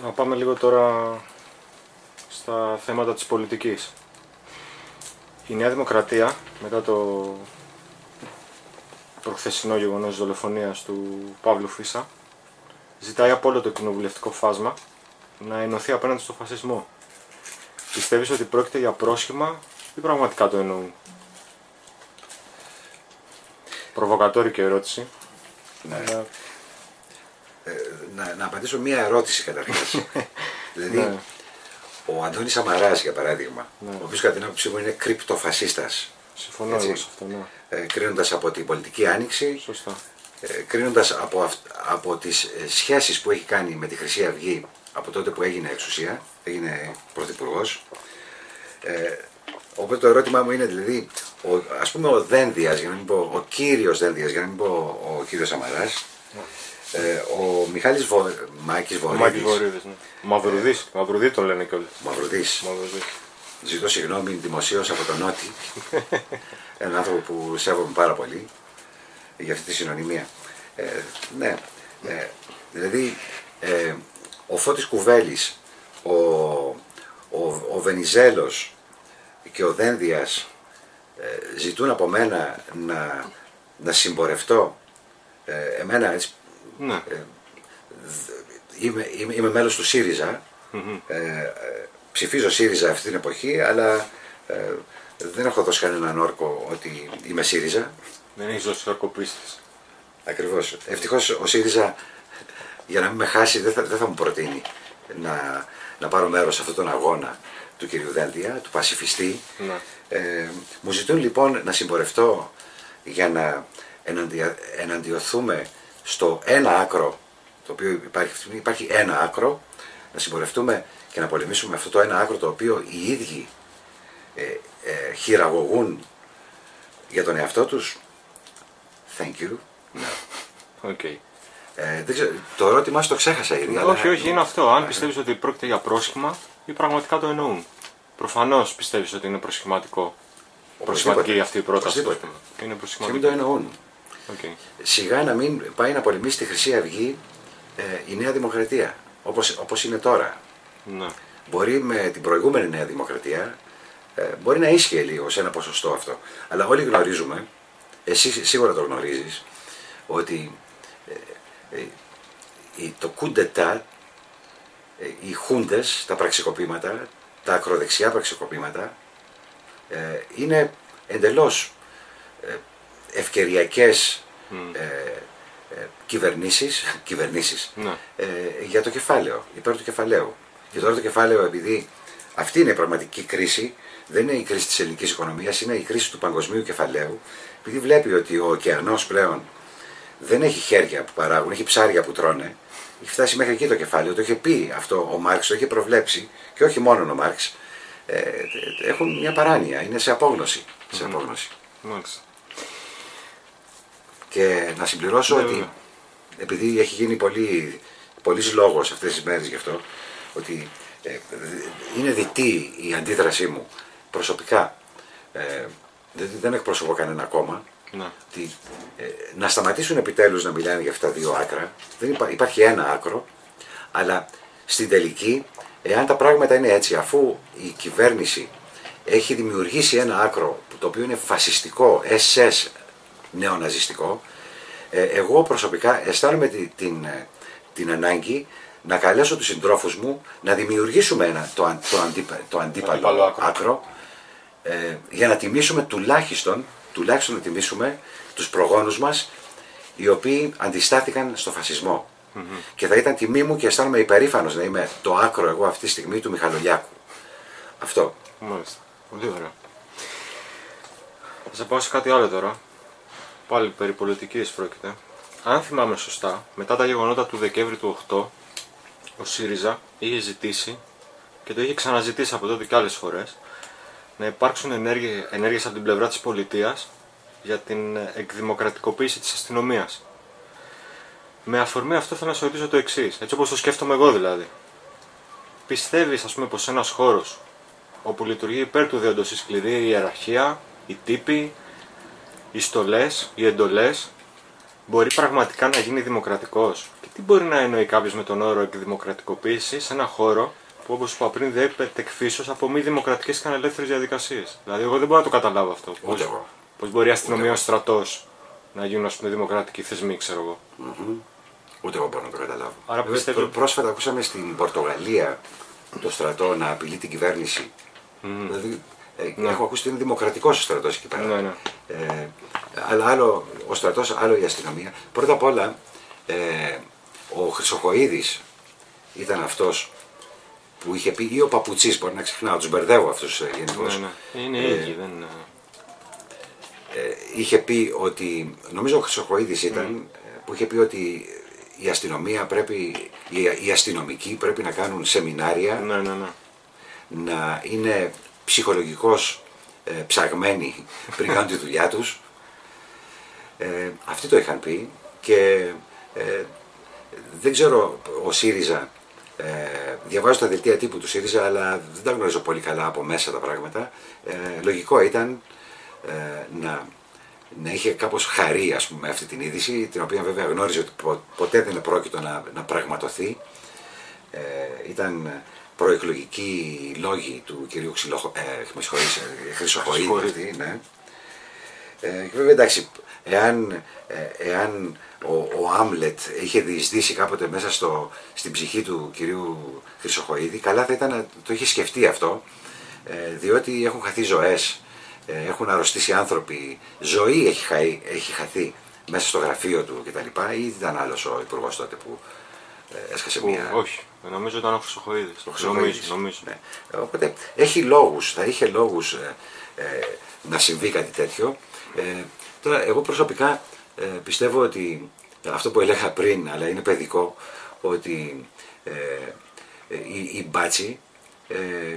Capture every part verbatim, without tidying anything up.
Να πάμε λίγο τώρα στα θέματα της πολιτικής. Η Νέα Δημοκρατία, μετά το προχθεσινό γεγονός δολοφονίας του Παύλου Φίσα, ζητάει από όλο το κοινοβουλευτικό φάσμα να ενωθεί απέναντι στο φασισμό. Πιστεύεις ότι πρόκειται για πρόσχημα ή πραγματικά το εννοούν? Προβοκατόρικη ερώτηση. Ναι. Αλλά... Ε, να, να απαντήσω μία ερώτηση καταρχάς. Δηλαδή, ναι. Ο Αντώνης Σαμαράς, για παράδειγμα, ναι. ο οποίος κατά την άποψή μου είναι κρυπτοφασίστας. Συμφωνώ εγώ σε αυτό, ναι. ε, κρίνοντας από την πολιτική άνοιξη, σωστά. Ε, κρίνοντας από, αυ, από τις ε, σχέσεις που έχει κάνει με τη Χρυσή Αυγή από τότε που έγινε εξουσία, έγινε πρωθυπουργός. Ε, οπότε το ερώτημά μου είναι δηλαδή, ο, ας πούμε ο Δένδιας, για να μην πω, ο κύριος Δένδιας, για να μην πω ο κύριος Σαμαράς, ε, ο Μιχάλης Βο, Μάκης Βορύδης. Μάκης Βορύδης, ναι. Μαυρουδής, Μαυρουδί τον λένε κιόλας. Μαυρουδής. Ζητώ συγγνώμη δημοσίως από τον Νότι, έναν άνθρωπο που σέβομαι πάρα πολύ για αυτή τη συνωνυμία. Ε, ναι, ε, δηλαδή ε, ο Φώτης Κουβέλης, ο, ο, ο Βενιζέλος και ο Δένδιας ε, ζητούν από μένα να, να συμπορευτώ. Ε, εμένα έτσι, ναι. ε, είμαι, είμαι, είμαι μέλος του ΣΥΡΙΖΑ, mm-hmm. ε, ψηφίζω ΣΥΡΙΖΑ αυτή την εποχή, αλλά ε, δεν έχω δώσει κανέναν όρκο ότι είμαι ΣΥΡΙΖΑ. Δεν έχεις δώσει όρκο πίστης. Ακριβώς. Ευτυχώς ο ΣΥΡΙΖΑ, για να μην με χάσει, δεν θα, δεν θα μου προτείνει να, να πάρω μέρος σε αυτόν τον αγώνα του κυρίου Δένδια, του πασιφιστή. Ναι. Ε, μου ζητούν λοιπόν να συμπορευτώ για να εναντια, εναντιωθούμε στο ένα άκρο, το οποίο υπάρχει, υπάρχει ένα άκρο, να συμπορευτούμε και να πολεμήσουμε αυτό το ένα άκρο το οποίο οι ίδιοι ε, ε, χειραγωγούν για τον εαυτό τους. Thank you. No. Okay. Ε, δεν ξέρω, το ερώτημά σου το ξέχασα ήδη. Όχι, αλλά... όχι, είναι αυτό. Αν πιστεύεις ότι πρόκειται για πρόσχημα ή πραγματικά το εννοούν. Προφανώς πιστεύεις ότι είναι προσχηματικό. Προσχηματική αυτή η πρόταση. Είναι προσχηματικό. Και μην το εννοούν. Okay. Σιγά να μην πάει να πολεμήσει τη Χρυσή Αυγή ε, η Νέα Δημοκρατία. Όπως, όπως είναι τώρα. Ναι. Μπορεί με την προηγούμενη Νέα Δημοκρατία, ε, μπορεί να ίσχυε λίγο σε ένα ποσοστό αυτό. Αλλά όλοι γνωρίζουμε, εσύ σίγουρα το γνωρίζεις, ότι ε, ε, το κουντετά, ε, οι χούντες, τα πραξικοπήματα, τα ακροδεξιά πραξικοπήματα, ε, είναι εντελώς ε, ευκαιριακές mm. ε, ε, κυβερνήσεις, κυβερνήσεις ναι. ε, για το κεφάλαιο, υπέρ του κεφαλαίου. Και τώρα το κεφάλαιο, επειδή αυτή είναι η πραγματική κρίση, δεν είναι η κρίση της ελληνικής οικονομίας, είναι η κρίση του παγκοσμίου κεφαλαίου, επειδή βλέπει ότι ο ωκεανός πλέον δεν έχει χέρια που παράγουν, έχει ψάρια που τρώνε, έχει φτάσει μέχρι εκεί το κεφάλαιο, το είχε πει αυτό ο Μάρξ, το είχε προβλέψει, και όχι μόνο ο Μάρξ, ε, έχουν μια παράνοια, είναι σε απόγνωση. Σε απόγνωση. Mm. Και να συμπληρώσω yeah, ότι, yeah. επειδή έχει γίνει πολύ, πολύς λόγος αυτές τις μέρες γι' αυτό, ότι ε, είναι δυτή η αντίδρασή μου προσωπικά, ε, δεν εκπροσωπώ κανένα κόμμα, ναι. ότι, ε, να σταματήσουν επιτέλους να μιλάνε για αυτά τα δύο άκρα. Δεν υπά, υπάρχει ένα άκρο, αλλά στην τελική, εάν τα πράγματα είναι έτσι, αφού η κυβέρνηση έχει δημιουργήσει ένα άκρο το οποίο είναι φασιστικό, ες ες νεοναζιστικό, ε, εγώ προσωπικά αισθάνομαι την, την, την ανάγκη να καλέσω τους συντρόφους μου να δημιουργήσουμε ένα, το, το, αντίπα, το αντίπαλο άκρο, άκρο ε, για να τιμήσουμε τουλάχιστον, τουλάχιστον να τιμήσουμε τους προγόνους μας, οι οποίοι αντιστάθηκαν στο φασισμό. Mm-hmm. Και θα ήταν τιμή μου και αισθάνομαι υπερήφανος να είμαι το άκρο εγώ αυτή τη στιγμή του Μιχαλολιάκου. Αυτό. Μάλιστα. Πολύ ωραία. Θα σε πάω σε κάτι άλλο τώρα. Πάλι περί πολιτικής πρόκειται. Αν θυμάμαι σωστά, μετά τα γεγονότα του Δεκέμβρη του οκτώ, ο ΣΥΡΙΖΑ είχε ζητήσει και το είχε ξαναζητήσει από τότε και άλλες φορές να υπάρξουν ενέργειες από την πλευρά της πολιτείας για την εκδημοκρατικοποίηση της αστυνομίας. Με αφορμή αυτό θέλω να σου ρωτήσω το εξής, έτσι όπως το σκέφτομαι εγώ δηλαδή. Πιστεύεις, ας πούμε, πως ένας χώρος όπου λειτουργεί υπέρ του δέοντος η σκληρή ιεραρχία, οι τύποι, οι στολές, οι εντολές, μπορεί πραγματικά να γίνει δημοκρατικός? Και τι μπορεί να εννοεί κάποιος με τον όρο εκδημοκρατικοποίηση σε ένα χώρο που, όπως είπα πριν, διέπεται εκ φύσεως από μη δημοκρατικές και ανελεύθερες διαδικασίες? Δηλαδή, εγώ δεν μπορώ να το καταλάβω αυτό. Ούτε εγώ. Πώς μπορεί η αστυνομία, ο στρατός να γίνουν, ας πούμε, δημοκρατικοί θεσμοί, ξέρω εγώ. Mm-hmm. Ούτε εγώ μπορώ να το καταλάβω. Άρα πιστεύω... Πρόσφατα ακούσαμε στην Πορτογαλία το στρατό να απειλεί την κυβέρνηση. Mm. Δηλαδή, ε, ναι. Έχω ακούσει ότι είναι δημοκρατικός ο στρατός εκεί πέρα. Ναι, ναι. Ε, αλλά άλλο ο στρατός, άλλο η αστυνομία. Πρώτα απ' όλα, ε, ο Χρυσοχοΐδης ήταν αυτός που είχε πει, ή ο Παπουτσής, μπορεί να ξεχνάω, τους μπερδεύω αυτούς ε, γενικώς. Ναι, ναι. Είναι ίδιοι, ε, δεν... Ε, είχε πει ότι, νομίζω ο Χρυσοχοΐδης ήταν, mm. που είχε πει ότι η αστυνομία πρέπει, οι, οι αστυνομικοί πρέπει να κάνουν σεμινάρια, ναι, ναι, ναι. να είναι ψυχολογικώς ε, ψαγμένοι πριν κάνουν τη δουλειά τους. Ε, αυτοί το είχαν πει και ε, δεν ξέρω ο ΣΥΡΙΖΑ, ε, διαβάζω τα δελτία τύπου του ΣΥΡΙΖΑ, αλλά δεν τα γνωρίζω πολύ καλά από μέσα τα πράγματα. Ε, λογικό ήταν ε, να, να είχε κάπως χαρεί, ας πούμε, αυτή την είδηση, την οποία βέβαια γνώριζε ότι πο, ποτέ δεν πρόκειτο να, να πραγματοθεί. Ε, ήταν προεκλογικοί λόγοι του κυρίου Ξυλοχο... ε, Χρυσοχοΐδη, ναι. Ε, και βέβαια εντάξει, εάν, ε, εάν ο, ο Άμλετ είχε διεισδύσει κάποτε μέσα στο, στην ψυχή του κυρίου Χρυσοχοΐδη, καλά θα ήταν να το είχε σκεφτεί αυτό, ε, διότι έχουν χαθεί ζωές, ε, έχουν αρρωστήσει άνθρωποι, ζωή έχει, χαεί, έχει χαθεί μέσα στο γραφείο του κτλ. Ή ήταν άλλος ο υπουργός τότε που ε, έσκασε που, μία... Όχι, νομίζω ήταν ο Χρυσοχοΐδης. Ο Χρυσοχοΐδης. Νομίζω, νομίζω. Ναι. Οπότε έχει λόγους, θα είχε λόγους ε, ε, να συμβεί κάτι τέτοιο. Ε, τώρα εγώ προσωπικά ε, πιστεύω ότι αυτό που έλεγα πριν, αλλά είναι παιδικό, ότι ε, ε, οι, οι μπάτσοι ε,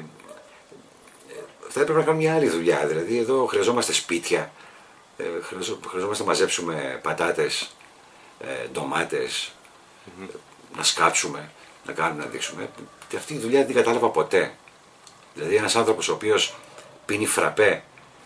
θα έπρεπε να κάνουν μια άλλη δουλειά. Δηλαδή εδώ χρειαζόμαστε σπίτια, ε, χρειαζόμαστε να μαζέψουμε πατάτες, ε, ντομάτες, mm-hmm. να σκάψουμε, να κάνουμε, να δείξουμε. Και αυτή η δουλειά δεν την κατάλαβα ποτέ. Δηλαδή ένας άνθρωπος ο οποίος πίνει φραπέ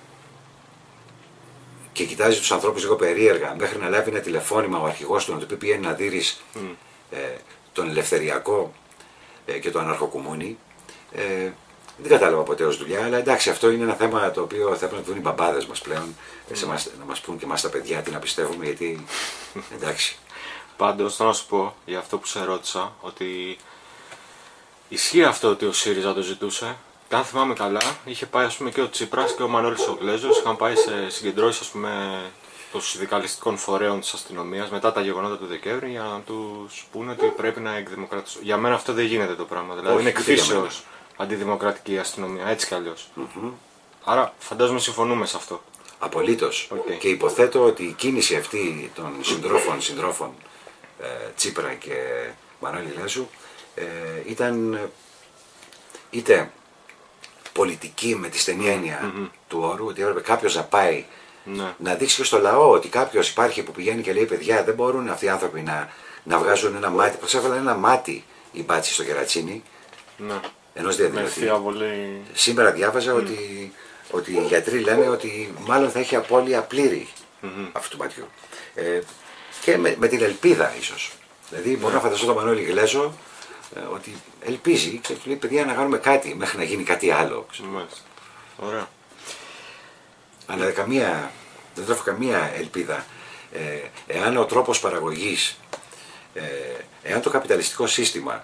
και κοιτάζει τους ανθρώπους λίγο περίεργα μέχρι να λάβει ένα τηλεφώνημα ο αρχηγός του να του πει πήγαινε να δείρεις mm. ε, τον Ελευθεριακό ε, και τον Αναρχοκουμούνι. Ε, δεν κατάλαβα ποτέ ως δουλειά, αλλά εντάξει, αυτό είναι ένα θέμα το οποίο θα έπρεπε να δουν οι μπαμπάδες μας πλέον, mm. σε μας, να μας πούν και εμάς τα παιδιά τι να πιστεύουμε, γιατί εντάξει. Πάντως θέλω να σου πω για αυτό που σε ρώτησα, ότι ισχύει αυτό ότι ο ΣΥΡΙΖΑ το ζητούσε. Και αν θυμάμαι καλά, είχε πάει, ας πούμε, και ο Τσίπρας και ο Μανώλης ο Γλέζος, είχαν πάει σε συγκεντρώσεις, ας πούμε, των συνδικαλιστικών φορέων της αστυνομίας μετά τα γεγονότα του Δεκέμβρη, για να τους πούνε ότι πρέπει να εκδημοκρατήσουν. Για μένα αυτό δεν γίνεται το πράγμα. Δηλαδή όχι, είναι εκφύσεως αντιδημοκρατική η αστυνομία, έτσι κι αλλιώς. Mm-hmm. Άρα φαντάζομαι συμφωνούμε σε αυτό. Απολύτως. Okay. Και υποθέτω ότι η κίνηση αυτή των συντρόφων, συντρόφων ε, Τσίπρα και Μανώλη Γλέζου ε, ήταν είτε πολιτική με τη στενή έννοια mm-hmm. του όρου, ότι έπρεπε κάποιος να πάει ναι. να δείξει και στο λαό ότι κάποιος υπάρχει που πηγαίνει και λέει παιδιά δεν μπορούν αυτοί οι άνθρωποι να, να βγάζουν ένα μάτι, προσέφεραν ένα μάτι οι μπάτσοι στο κερατσίνι ναι. ενός διαδηλωτή. Πολύ... Σήμερα διάβαζα mm. ότι, ότι οι γιατροί λένε ότι μάλλον θα έχει απώλεια πλήρη mm-hmm. αυτού του ματιού. Ε, και με, με την ελπίδα ίσως. Δηλαδή μπορώ να φανταστώ τον Μανώλη Γλέζο ότι ελπίζει και του λέει παιδιά να κάνουμε κάτι μέχρι να γίνει κάτι άλλο. Μάλιστα. Ωραία. Αλλά καμία, δεν τρέφω καμία ελπίδα. Ε, εάν ο τρόπος παραγωγής, ε, εάν το καπιταλιστικό σύστημα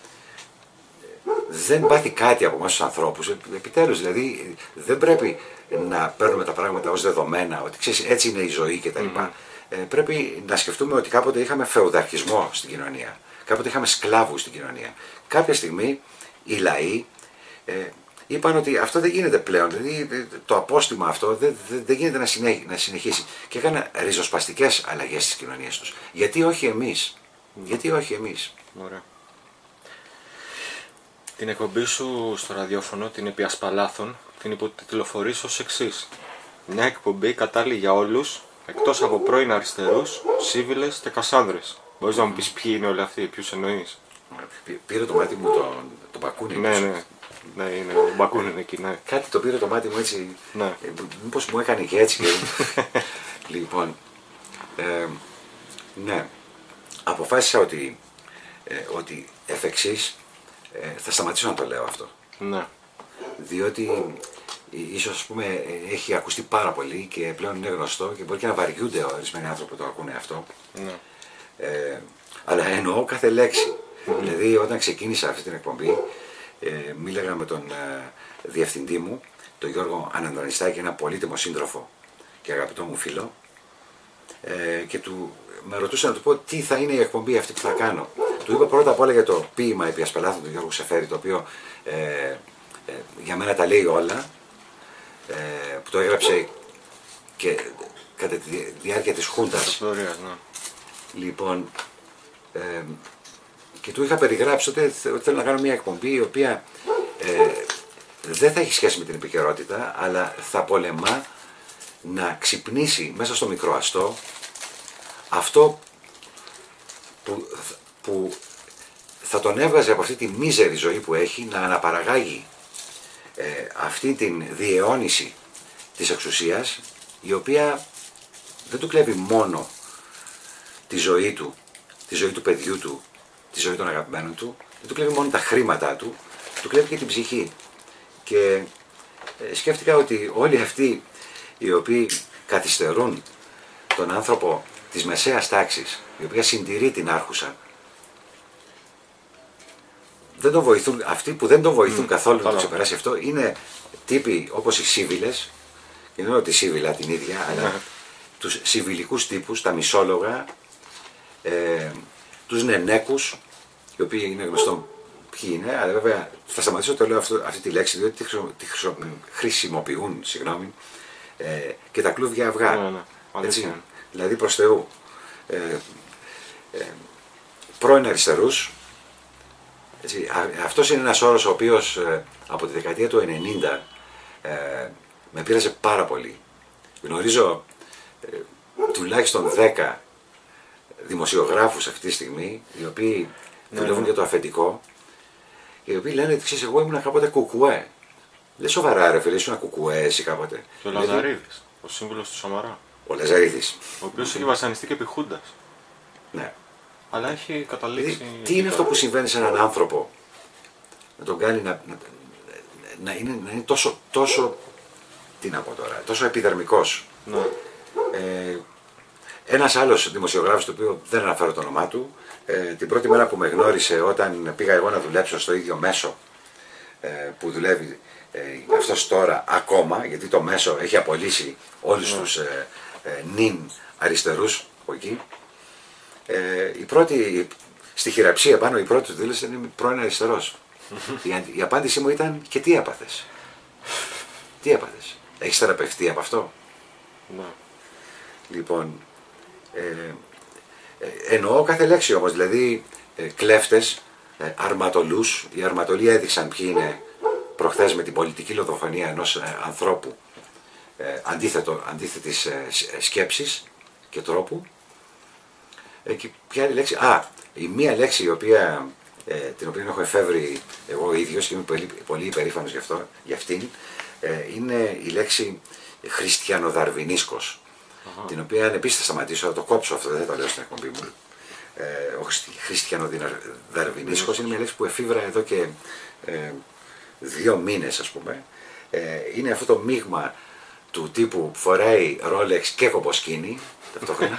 δεν πάθει κάτι από εμάς τους ανθρώπους, επιτέλους δηλαδή δεν πρέπει να παίρνουμε τα πράγματα ως δεδομένα, ότι ξέρεις έτσι είναι η ζωή κτλ. Mm-hmm. Ε, πρέπει να σκεφτούμε ότι κάποτε είχαμε φεουδαρχισμό στην κοινωνία. Κάποτε είχαμε σκλάβους στην κοινωνία. Κάποια στιγμή οι λαοί ε, είπαν ότι αυτό δεν γίνεται πλέον. Δηλαδή το απόστημα αυτό δεν, δεν, δεν γίνεται να, συνέχει, να συνεχίσει. Και έκαναν ριζοσπαστικές αλλαγές στις κοινωνίες τους. Γιατί όχι εμείς. Mm. Γιατί όχι εμείς. Ωραία. Την εκπομπή σου στο ραδιόφωνο, την επί ασπαλάθων, την υποτιτλοφορείς ως εξής. Μια εκπομπή κατάλληλη για όλους, εκτός από πρώην αριστερούς, σύβιλες και κασάνδρες. Μπορείς να μου πεις ποιοι είναι όλοι αυτοί, ποιους εννοείς? Πήρε το μάτι μου το, το μπακούνι. Ναι, ναι, ναι, είναι, το μπακούνι είναι εκεί, ναι. Κάτι το πήρε το μάτι μου έτσι, ναι. ε, μήπως μου έκανε και έτσι. Και... λοιπόν, ε, Ναι. Αποφάσισα ότι, ε, ότι εφ' εξής ε, θα σταματήσω να το λέω αυτό. Ναι. Διότι ίσως, ας πούμε, έχει ακουστεί πάρα πολύ και πλέον είναι γνωστό και μπορεί και να βαριούνται ορισμένοι άνθρωποι που το ακούνε αυτό. Ναι. Ε, αλλά εννοώ κάθε λέξη. Mm-hmm. Δηλαδή, όταν ξεκίνησα αυτή την εκπομπή, ε, μίλαγα με τον ε, διευθυντή μου, τον Γιώργο Αναντονιστάκη, ένα πολύτιμο σύντροφο και αγαπητό μου φίλο, ε, και του, με ρωτούσα να του πω τι θα είναι η εκπομπή αυτή που θα κάνω. Του είπα πρώτα απ' όλα για το ποίημα επί ασπελάθων του Γιώργου Σεφέρη, το οποίο ε, ε, για μένα τα λέει όλα, ε, που το έγραψε και κατά τη διάρκεια της Χούντας. Ναι. Λοιπόν, ε, και του είχα περιγράψει ότι, ότι θέλω να κάνω μια εκπομπή η οποία ε, δεν θα έχει σχέση με την επικαιρότητα, αλλά θα πολεμά να ξυπνήσει μέσα στο μικροαστό αυτό που, που θα τον έβγαζε από αυτή τη μίζερη ζωή που έχει, να αναπαραγάγει ε, αυτή την διαιώνιση της εξουσίας, η οποία δεν του κλέβει μόνο τη ζωή του, τη ζωή του παιδιού του, τη ζωή των αγαπημένων του, δεν του κλέβει μόνο τα χρήματά του, του κλέβει και την ψυχή. Και ε, σκέφτηκα ότι όλοι αυτοί οι οποίοι καθυστερούν τον άνθρωπο της μεσαίας τάξης, η οποία συντηρεί την άρχουσα, δεν τον βοηθούν, αυτοί που δεν τον βοηθούν mm, καθόλου να το ξεπεράσει αυτό, είναι τύποι όπως οι σύβυλες, και δεν είναι ότι σύβυλα την ίδια, mm. αλλά τους συμβιλικούς τύπους, τα μισόλογα, ε, τους νενέκους, οι οποίοι είναι γνωστό ποιοι είναι, αλλά βέβαια θα σταματήσω το λέω αυτό, αυτή τη λέξη, διότι τη χρησιμοποιούν, συγγνώμη, ε, και τα κλούβια αυγά. Ναι, ναι, έτσι, δηλαδή προς Θεού. Ε, ε, πρώην αριστερούς. Έτσι, α, αυτός είναι ένας όρος ο οποίος ε, από τη δεκαετία του ενενήντα ε, με πείραζε πάρα πολύ. Γνωρίζω ε, τουλάχιστον δέκα δημοσιογράφους αυτή τη στιγμή, οι οποίοι ναι, δουλεύουν ναι. για το αφεντικό, οι οποίοι λένε ότι ξέρεις, εγώ ήμουν κάποτε κουκουέ. Λε σοβαρά, ρε φίλε, ήσουν ένα κουκουέ εσύ κάποτε. Και ο Λαζαρίδης, ο σύμβουλος του Σαμαρά. Ο Λαζαρίδης. Ο οποίος έχει βασανιστεί και επί Χούντας. Ναι. Αλλά έχει καταλήξει. Δηλαδή, τι είναι αυτό που συμβαίνει σε έναν άνθρωπο, να τον κάνει να, να, να, είναι, να είναι τόσο, τόσο, τι να πω τώρα, τόσο επιδερμικός. Ναι. Ε, ένας άλλος δημοσιογράφος, το οποίο δεν αναφέρω το όνομά του, ε, την πρώτη μέρα που με γνώρισε όταν πήγα εγώ να δουλέψω στο ίδιο μέσο ε, που δουλεύει ε, αυτός τώρα ακόμα, γιατί το μέσο έχει απολύσει όλους ναι. τους ε, ε, νυν αριστερούς από εκεί. Ε, η πρώτη, στη χειραψία πάνω, η πρώτη του δήλωση είναι πρώην αριστερός. η, η απάντησή μου ήταν, και τι έπαθες. Τι έπαθες. Έχεις θεραπευτεί από αυτό. Ναι. Λοιπόν, ε, ε, εννοώ κάθε λέξη όμως, δηλαδή ε, κλέφτες, ε, αρματολούς. Οι αρματολοί έδειξαν ποιοι είναι προχθές με την πολιτική λοδοφονία ενός ε, ανθρώπου ε, αντίθετο, αντίθετης ε, σκέψης και τρόπου. Ε, και ποια είναι η λέξη. Α, η μία λέξη η οποία, ε, την οποία έχω εφεύρει εγώ ο ίδιος και είμαι πολύ, πολύ υπερήφανος γι' αυτό, για αυτήν, ε, είναι η λέξη χριστιανοδαρβινίσκος. Uh-huh. Την οποία επίσης θα σταματήσω, θα το κόψω αυτό, δεν το λέω στην εκπομπή μου. Ε, ο χριστιανοδαρβινίσκος είναι μια λέξη που εφήβρα εδώ και ε, δύο μήνες, ας πούμε. Ε, είναι αυτό το μείγμα του τύπου που φοράει Rolex και κομποσκίνη ταυτόχρονα.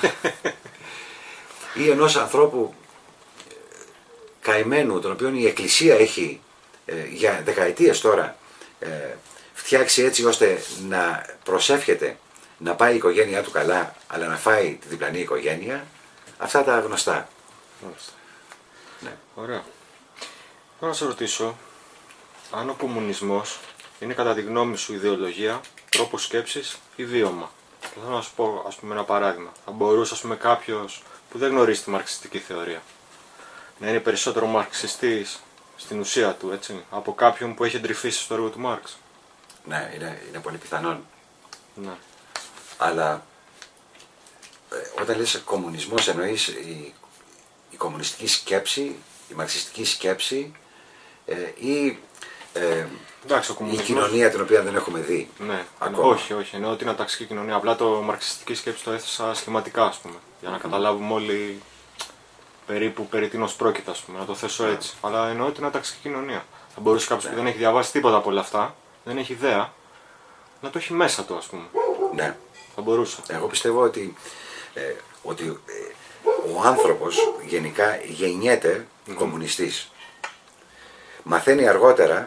Ή ενός ανθρώπου καημένου, τον οποίο η Εκκλησία έχει ε, για δεκαετίες τώρα ε, φτιάξει έτσι ώστε να προσεύχεται να πάει η οικογένειά του καλά, αλλά να φάει τη διπλανή οικογένεια. Αυτά τα γνωστά. Ναι. Ωραία. Θέλω να σε ρωτήσω, αν ο κομμουνισμός είναι κατά τη γνώμη σου ιδεολογία, τρόπο σκέψης ή βίωμα. Θέλω να σου πω, ας πούμε, ένα παράδειγμα. Θα μπορούσε, ας πούμε, κάποιος που δεν γνωρίζει τη μαρξιστική θεωρία να είναι περισσότερο μαρξιστής στην ουσία του, έτσι, από κάποιον που έχει εντρυφήσει στο έργο του Μάρξ. Ναι, είναι, είναι πολύ πιθανόν. Ναι. Αλλά ε, όταν λες κομμουνισμός εννοείς η, η κομμουνιστική σκέψη, η μαρξιστική σκέψη ε, ή ε, Εντάξει, ο η κομμουνισμός... κοινωνία την οποία δεν έχουμε δει. Ναι, ακόμα. όχι, όχι. Εννοώ ότι είναι αταξική κοινωνία. Απλά το μαρξιστική σκέψη το έθεσα σχηματικά, ας πούμε. Για να mm-hmm. καταλάβουμε όλοι περίπου περί τίνος πρόκειται, ας πούμε. Να το θέσω έτσι. Yeah. Αλλά εννοώ ότι είναι αταξική κοινωνία. Θα μπορούσε κάποιος yeah. που δεν έχει διαβάσει τίποτα από όλα αυτά, δεν έχει ιδέα, να το έχει μέσα του, ας πούμε. Ναι. Yeah. Θα μπορούσε. Εγώ πιστεύω ότι, ε, ότι ε, ο άνθρωπος γενικά γεννιέται mm-hmm. κομμουνιστής. Μαθαίνει αργότερα,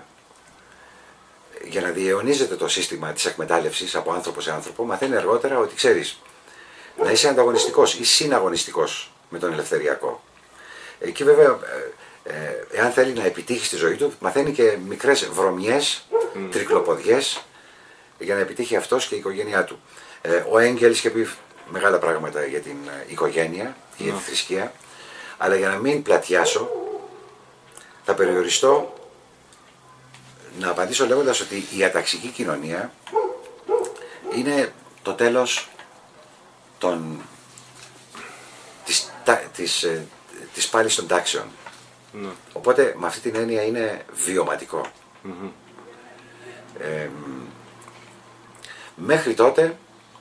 για να διαιωνίζεται το σύστημα της εκμετάλλευσης από άνθρωπο σε άνθρωπο, μαθαίνει αργότερα ότι ξέρεις, να είσαι ανταγωνιστικός ή συναγωνιστικός με τον ελευθεριακό. Εκεί βέβαια, ε, ε, εάν θέλει να επιτύχει στη ζωή του, μαθαίνει και μικρές βρωμιές, mm. τρικλοποδιές, για να επιτύχει αυτός και η οικογένειά του. Ε, ο Έγγελς είχε πει μεγάλα πράγματα για την οικογένεια και για τη θρησκεία, αλλά για να μην πλατιάσω, θα περιοριστώ να απαντήσω λέγοντας ότι η αταξική κοινωνία είναι το τέλος των, της, τα, της, ε, της πάλης των τάξεων. Mm. Οπότε με αυτή την έννοια είναι βιωματικό. Mm-hmm. Ε, μέχρι τότε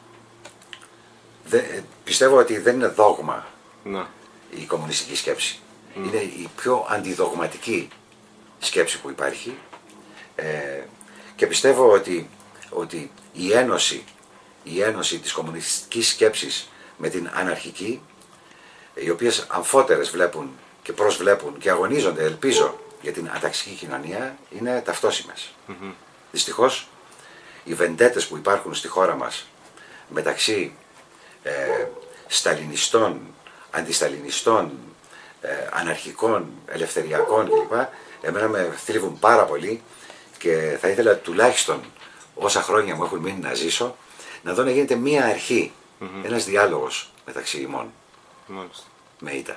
δε, πιστεύω ότι δεν είναι δόγμα mm. η κομμουνιστική σκέψη. Mm. Είναι η πιο αντιδογματική σκέψη που υπάρχει. Ε, και πιστεύω ότι, ότι η, ένωση, η ένωση της κομμουνιστικής σκέψης με την αναρχική, οι οποίες αμφότερες βλέπουν και προσβλέπουν και αγωνίζονται, ελπίζω, για την αταξική κοινωνία, είναι ταυτόσιμες. Mm-hmm. Δυστυχώς, οι βεντέτες που υπάρχουν στη χώρα μας μεταξύ ε, σταλινιστών, αντισταλινιστών, ε, αναρχικών, ελευθεριακών κλπ. Εμένα με θλίβουν πάρα πολύ. Και θα ήθελα τουλάχιστον όσα χρόνια μου έχουν μείνει να ζήσω, να δω να γίνεται μία αρχή, mm-hmm. ένας διάλογος μεταξύ ημών. Mm-hmm. Με ήττα.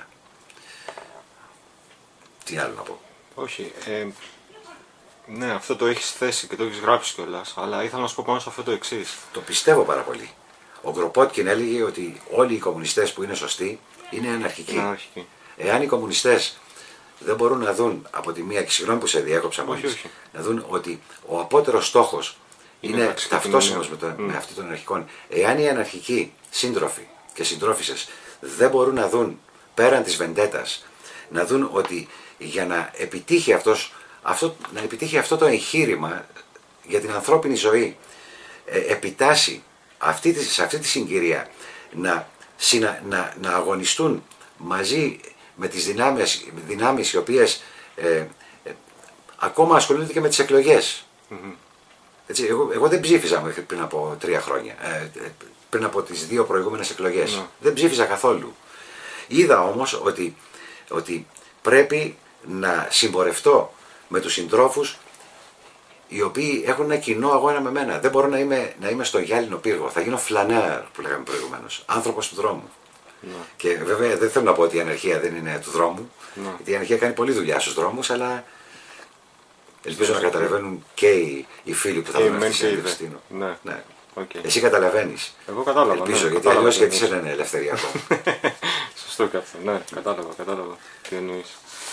Τι άλλο να πω. Όχι. Ε, ναι, αυτό το έχεις θέσει και το έχεις γράψει κιόλας, αλλά ήθελα να σου πω πάνω σε αυτό το εξής. Το πιστεύω πάρα πολύ. Ο Γκροπότκιν έλεγε ότι όλοι οι κομμουνιστές που είναι σωστοί είναι αναρχικοί. Είναι αναρχικοί. Εάν οι κομμουνιστές δεν μπορούν να δουν από τη μία, και συγγνώμη που σε διέκοψα μόλις, να δουν ότι ο απότερος στόχος είναι, είναι ταυτόσιμος με, το, mm. με αυτή των αναρχικών. Εάν οι αναρχικοί σύντροφοι και συντρόφισσες δεν μπορούν να δουν πέραν της βεντέτας, να δουν ότι για να επιτύχει, αυτός, αυτό, να επιτύχει αυτό το εγχείρημα για την ανθρώπινη ζωή, ε, επιτάσσει αυτή τη, σε αυτή τη συγκυρία να, συνα, να, να αγωνιστούν μαζί με τις δυνάμεις, δυνάμεις οι οποίες ε, ε, ακόμα ασχολούνται και με τις εκλογές. Mm-hmm. Έτσι, εγώ, εγώ δεν ψήφιζα πριν από τρία χρόνια, ε, πριν από τις δύο προηγούμενες εκλογές. Mm. Δεν ψήφιζα καθόλου. Είδα όμως ότι, ότι πρέπει να συμπορευτώ με τους συντρόφους οι οποίοι έχουν ένα κοινό αγώνα με μένα. Δεν μπορώ να είμαι, να είμαι στο γυάλινο πύργο. Θα γίνω φλανέρ που λέγαμε προηγουμένως. Άνθρωπος του δρόμου. No. Και βέβαια δεν θέλω να πω ότι η αναρχία δεν είναι του δρόμου, no. γιατί η αναρχία κάνει πολλή δουλειά στους δρόμους, αλλά ελπίζω να καταλαβαίνουν και οι, οι φίλοι που θα δουν αυτή τη συνέντευξη. Ναι. Ναι. Okay. Εσύ καταλαβαίνεις. Εγώ κατάλαβα. Ελπίζω, ναι, γιατί αλλιώς γιατί σε λένε ελευθεριακό. Σωστό και αυτό. Ναι, κατάλαβα, κατάλαβα. Τι εννοείς.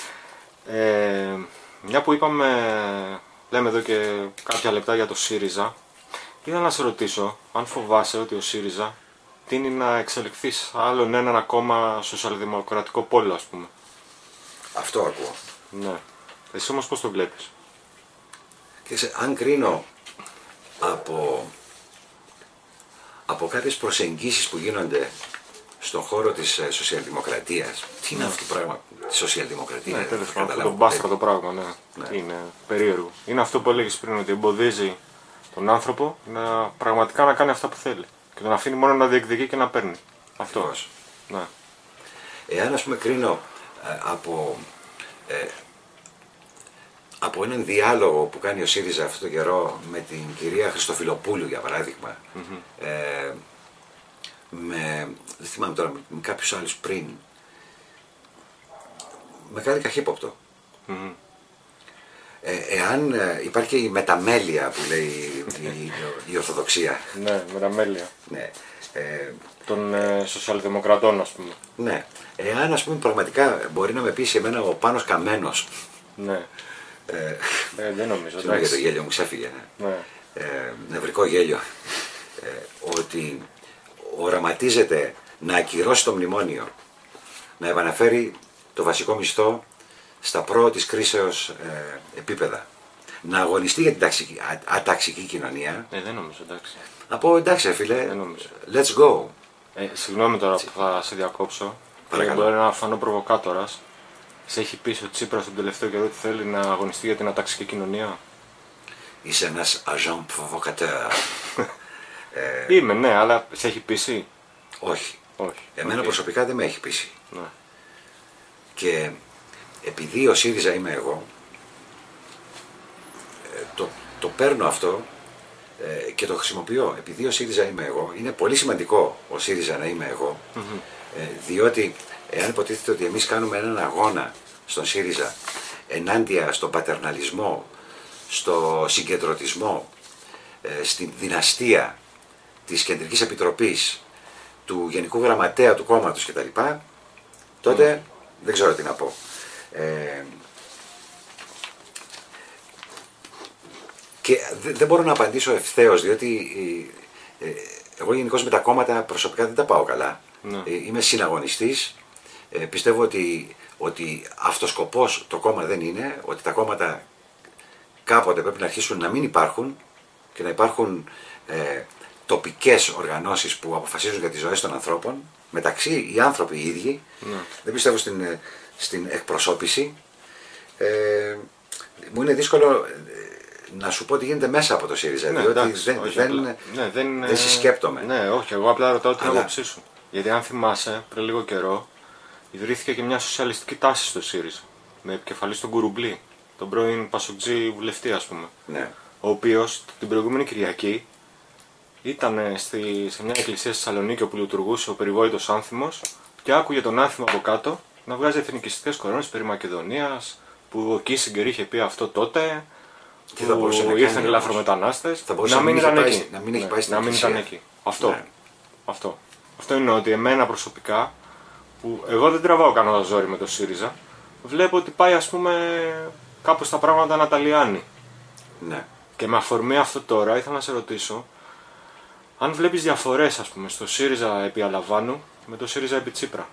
Ε, μια που είπαμε, λέμε εδώ και κάποια λεπτά για το ΣΥΡΙΖΑ, ήθελα να σε ρωτήσω αν φοβάσαι ότι ο ΣΥΡΙΖΑ τείνει να εξελιχθεί σε άλλον έναν ακόμα σοσιαλδημοκρατικό πόλο, ας πούμε. Αυτό ακούω. Ναι. Εσύ όμως πώς το βλέπεις? Και σε, αν κρίνω από, από κάποιες προσεγγίσεις που γίνονται στον χώρο της ε, σοσιαλδημοκρατίας, τι είναι ναι. αυτό το πράγμα, τη σοσιαλδημοκρατία? Ναι, τέλος πάντων, αυτό το μπάσταρτο πράγμα, ναι. ναι. Είναι περίεργο. Είναι αυτό που έλεγες πριν, ότι εμποδίζει τον άνθρωπο να πραγματικά να κάνει αυτά που θέλει. Και τον αφήνει μόνο να διεκδικεί και να παίρνει. Αυτό. Ναι. Εάν ας πούμε κρίνω ε, από, ε, από έναν διάλογο που κάνει ο ΣΥΡΙΖΑ αυτό το καιρό με την κυρία Χριστοφιλοπούλου για παράδειγμα, mm-hmm. ε, με, δεν θυμάμαι τώρα, με κάποιους άλλους πριν, με κάνει καχύποπτο. Mm-hmm. Ε, εάν ε, υπάρχει και η μεταμέλεια που λέει η, η, η Ορθοδοξία. Ναι, μεταμέλεια. Ναι. Ε, των ε, σοσιαλδημοκρατών, ας πούμε. Ναι. Εάν ας πούμε πραγματικά μπορεί να με πείσει εμένα ο Πάνος Καμένος, ναι. Ε, ε, δεν νομίζω. Συγγνώμη για το γέλιο μου ξέφυγε. Ναι. Ναι. Ε, νευρικό γέλιο. Ε, ότι οραματίζεται να ακυρώσει το μνημόνιο, να επαναφέρει το βασικό μισθό στα προ της κρίσεως ε, επίπεδα, να αγωνιστεί για την ταξική, α, αταξική κοινωνία. Ε, δεν νομίζω, εντάξει. Να πω εντάξει, φίλε, δεν νομίζω. Let's go. Ε, συγγνώμη τώρα που θα σε διακόψω. Παρακαλώ. Μπορεί να φανώ προβοκάτορας. Σε έχει πει ο Τσίπρας τον τελευταίο καιρό ότι θέλει να αγωνιστεί για την αταξική κοινωνία? Είσαι ένας agent provocateur. ε... Είμαι, ναι, αλλά σε έχει πείσει? Όχι. Όχι. Εμένα okay. προσωπικά δεν με έχει πείσει. Ναι. Και επειδή ο ΣΥΡΙΖΑ είμαι εγώ, το, το παίρνω αυτό ε, και το χρησιμοποιώ. Επειδή ο ΣΥΡΙΖΑ είμαι εγώ, είναι πολύ σημαντικό ο ΣΥΡΙΖΑ να είμαι εγώ, mm-hmm. ε, διότι εάν υποτίθεται ότι εμείς κάνουμε έναν αγώνα στον ΣΥΡΙΖΑ ενάντια στον πατερναλισμό, στο συγκεντρωτισμό, ε, στην δυναστεία της Κεντρικής Επιτροπής, του Γενικού Γραμματέα του κόμματος κτλ, τότε mm. δεν ξέρω τι να πω. Ε, και δεν μπορώ να απαντήσω ευθέως, διότι ε, ε, εγώ γενικώς με τα κόμματα προσωπικά δεν τα πάω καλά. Mm. Ε, είμαι συναγωνιστής. Ε, πιστεύω ότι, ότι αυτός σκοπός το κόμμα δεν είναι, ότι τα κόμματα κάποτε πρέπει να αρχίσουν να μην υπάρχουν και να υπάρχουν ε, τοπικές οργανώσεις που αποφασίζουν για τις ζωές των ανθρώπων, μεταξύ οι άνθρωποι οι ίδιοι. Mm. Δεν πιστεύω στην, στην εκπροσώπηση. Ε, μου είναι δύσκολο να σου πω τι γίνεται μέσα από το ΣΥΡΙΖΑ, ναι, διότι εντάξει, δεν, όχι, δεν, ναι, δεν, δεν συσκέπτομαι. Ναι, όχι, εγώ απλά ρωτάω την άποψή σου. Γιατί αν θυμάσαι, πριν λίγο καιρό, ιδρύθηκε και μια σοσιαλιστική τάση στο ΣΥΡΙΖΑ, με επικεφαλή τον Κουρουμπλή, τον πρώην Πασοκτζή βουλευτή, ας πούμε. Ναι. Ο οποίος την προηγούμενη Κυριακή ήταν στη, σε μια εκκλησία στη Θεσσαλονίκη όπου λειτουργούσε ο περιβόητος άνθιμος και άκουγε τον άνθιμο από κάτω να βγάζει εθνικιστικές κορώνες περί Μακεδονίας, που ο Κίσιγκερ είχε πει αυτό τότε, τι που να ήρθαν οι λαθρομετανάστες, να μην ήταν εκεί. Να μην έχει πάει στην να μην ήταν εκεί. Αυτό. Ναι. Αυτό. Αυτό είναι ότι εμένα προσωπικά, που εγώ δεν τραβάω κανένα ζόρι με το ΣΥΡΙΖΑ, βλέπω ότι πάει ας πούμε κάπως τα πράγματα να τα λιάνει. Ναι. Και με αφορμή αυτό τώρα ήθελα να σε ρωτήσω, αν βλέπεις διαφορές ας πούμε στο ΣΥΡΙΖΑ επί Αλαβάνου με το ΣΥΡΙΖΑ επί Τσίπρα.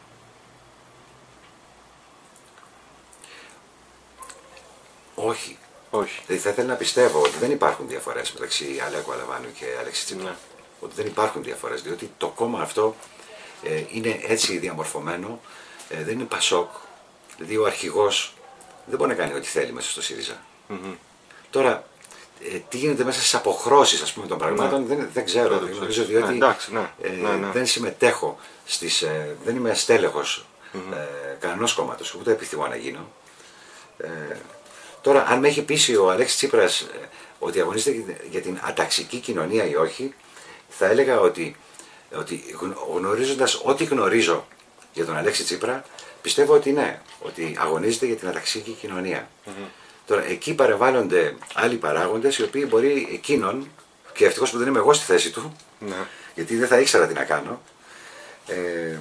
Όχι. Όχι. Δηλαδή θα ήθελα να πιστεύω ότι δεν υπάρχουν διαφορές μεταξύ Αλέκου Αλαβάνου και Αλέξη Τσίπρα. Ναι. Ότι δεν υπάρχουν διαφορές, διότι το κόμμα αυτό ε, είναι έτσι διαμορφωμένο, ε, δεν είναι Πασόκ. Δηλαδή ο αρχηγός δεν μπορεί να κάνει ό,τι θέλει μέσα στο ΣΥΡΙΖΑ. Mm-hmm. Τώρα, ε, τι γίνεται μέσα στις αποχρώσεις ας πούμε, των πραγμάτων, ναι. δεν, δεν ξέρω. Δεν γνωρίζω, διότι ναι, εντάξει, ναι. Ε, ναι, ναι. δεν συμμετέχω, στις, ε, δεν είμαι στέλεχος mm-hmm. ε, κανενός κόμματος, ούτε επιθυμώ να γίνω. Ε, τώρα, αν με έχει πείσει ο Αλέξης Τσίπρας ε, ότι αγωνίζεται για την αταξική κοινωνία ή όχι, θα έλεγα ότι, ότι γνωρίζοντας ό,τι γνωρίζω για τον Αλέξη Τσίπρα, πιστεύω ότι ναι, ότι αγωνίζεται για την αταξική κοινωνία. Mm-hmm. Τώρα, εκεί παρεμβάλλονται άλλοι παράγοντες, οι οποίοι μπορεί εκείνον, και ευτυχώς που δεν είμαι εγώ στη θέση του, mm-hmm. γιατί δεν θα ήξερα τι να κάνω, ε,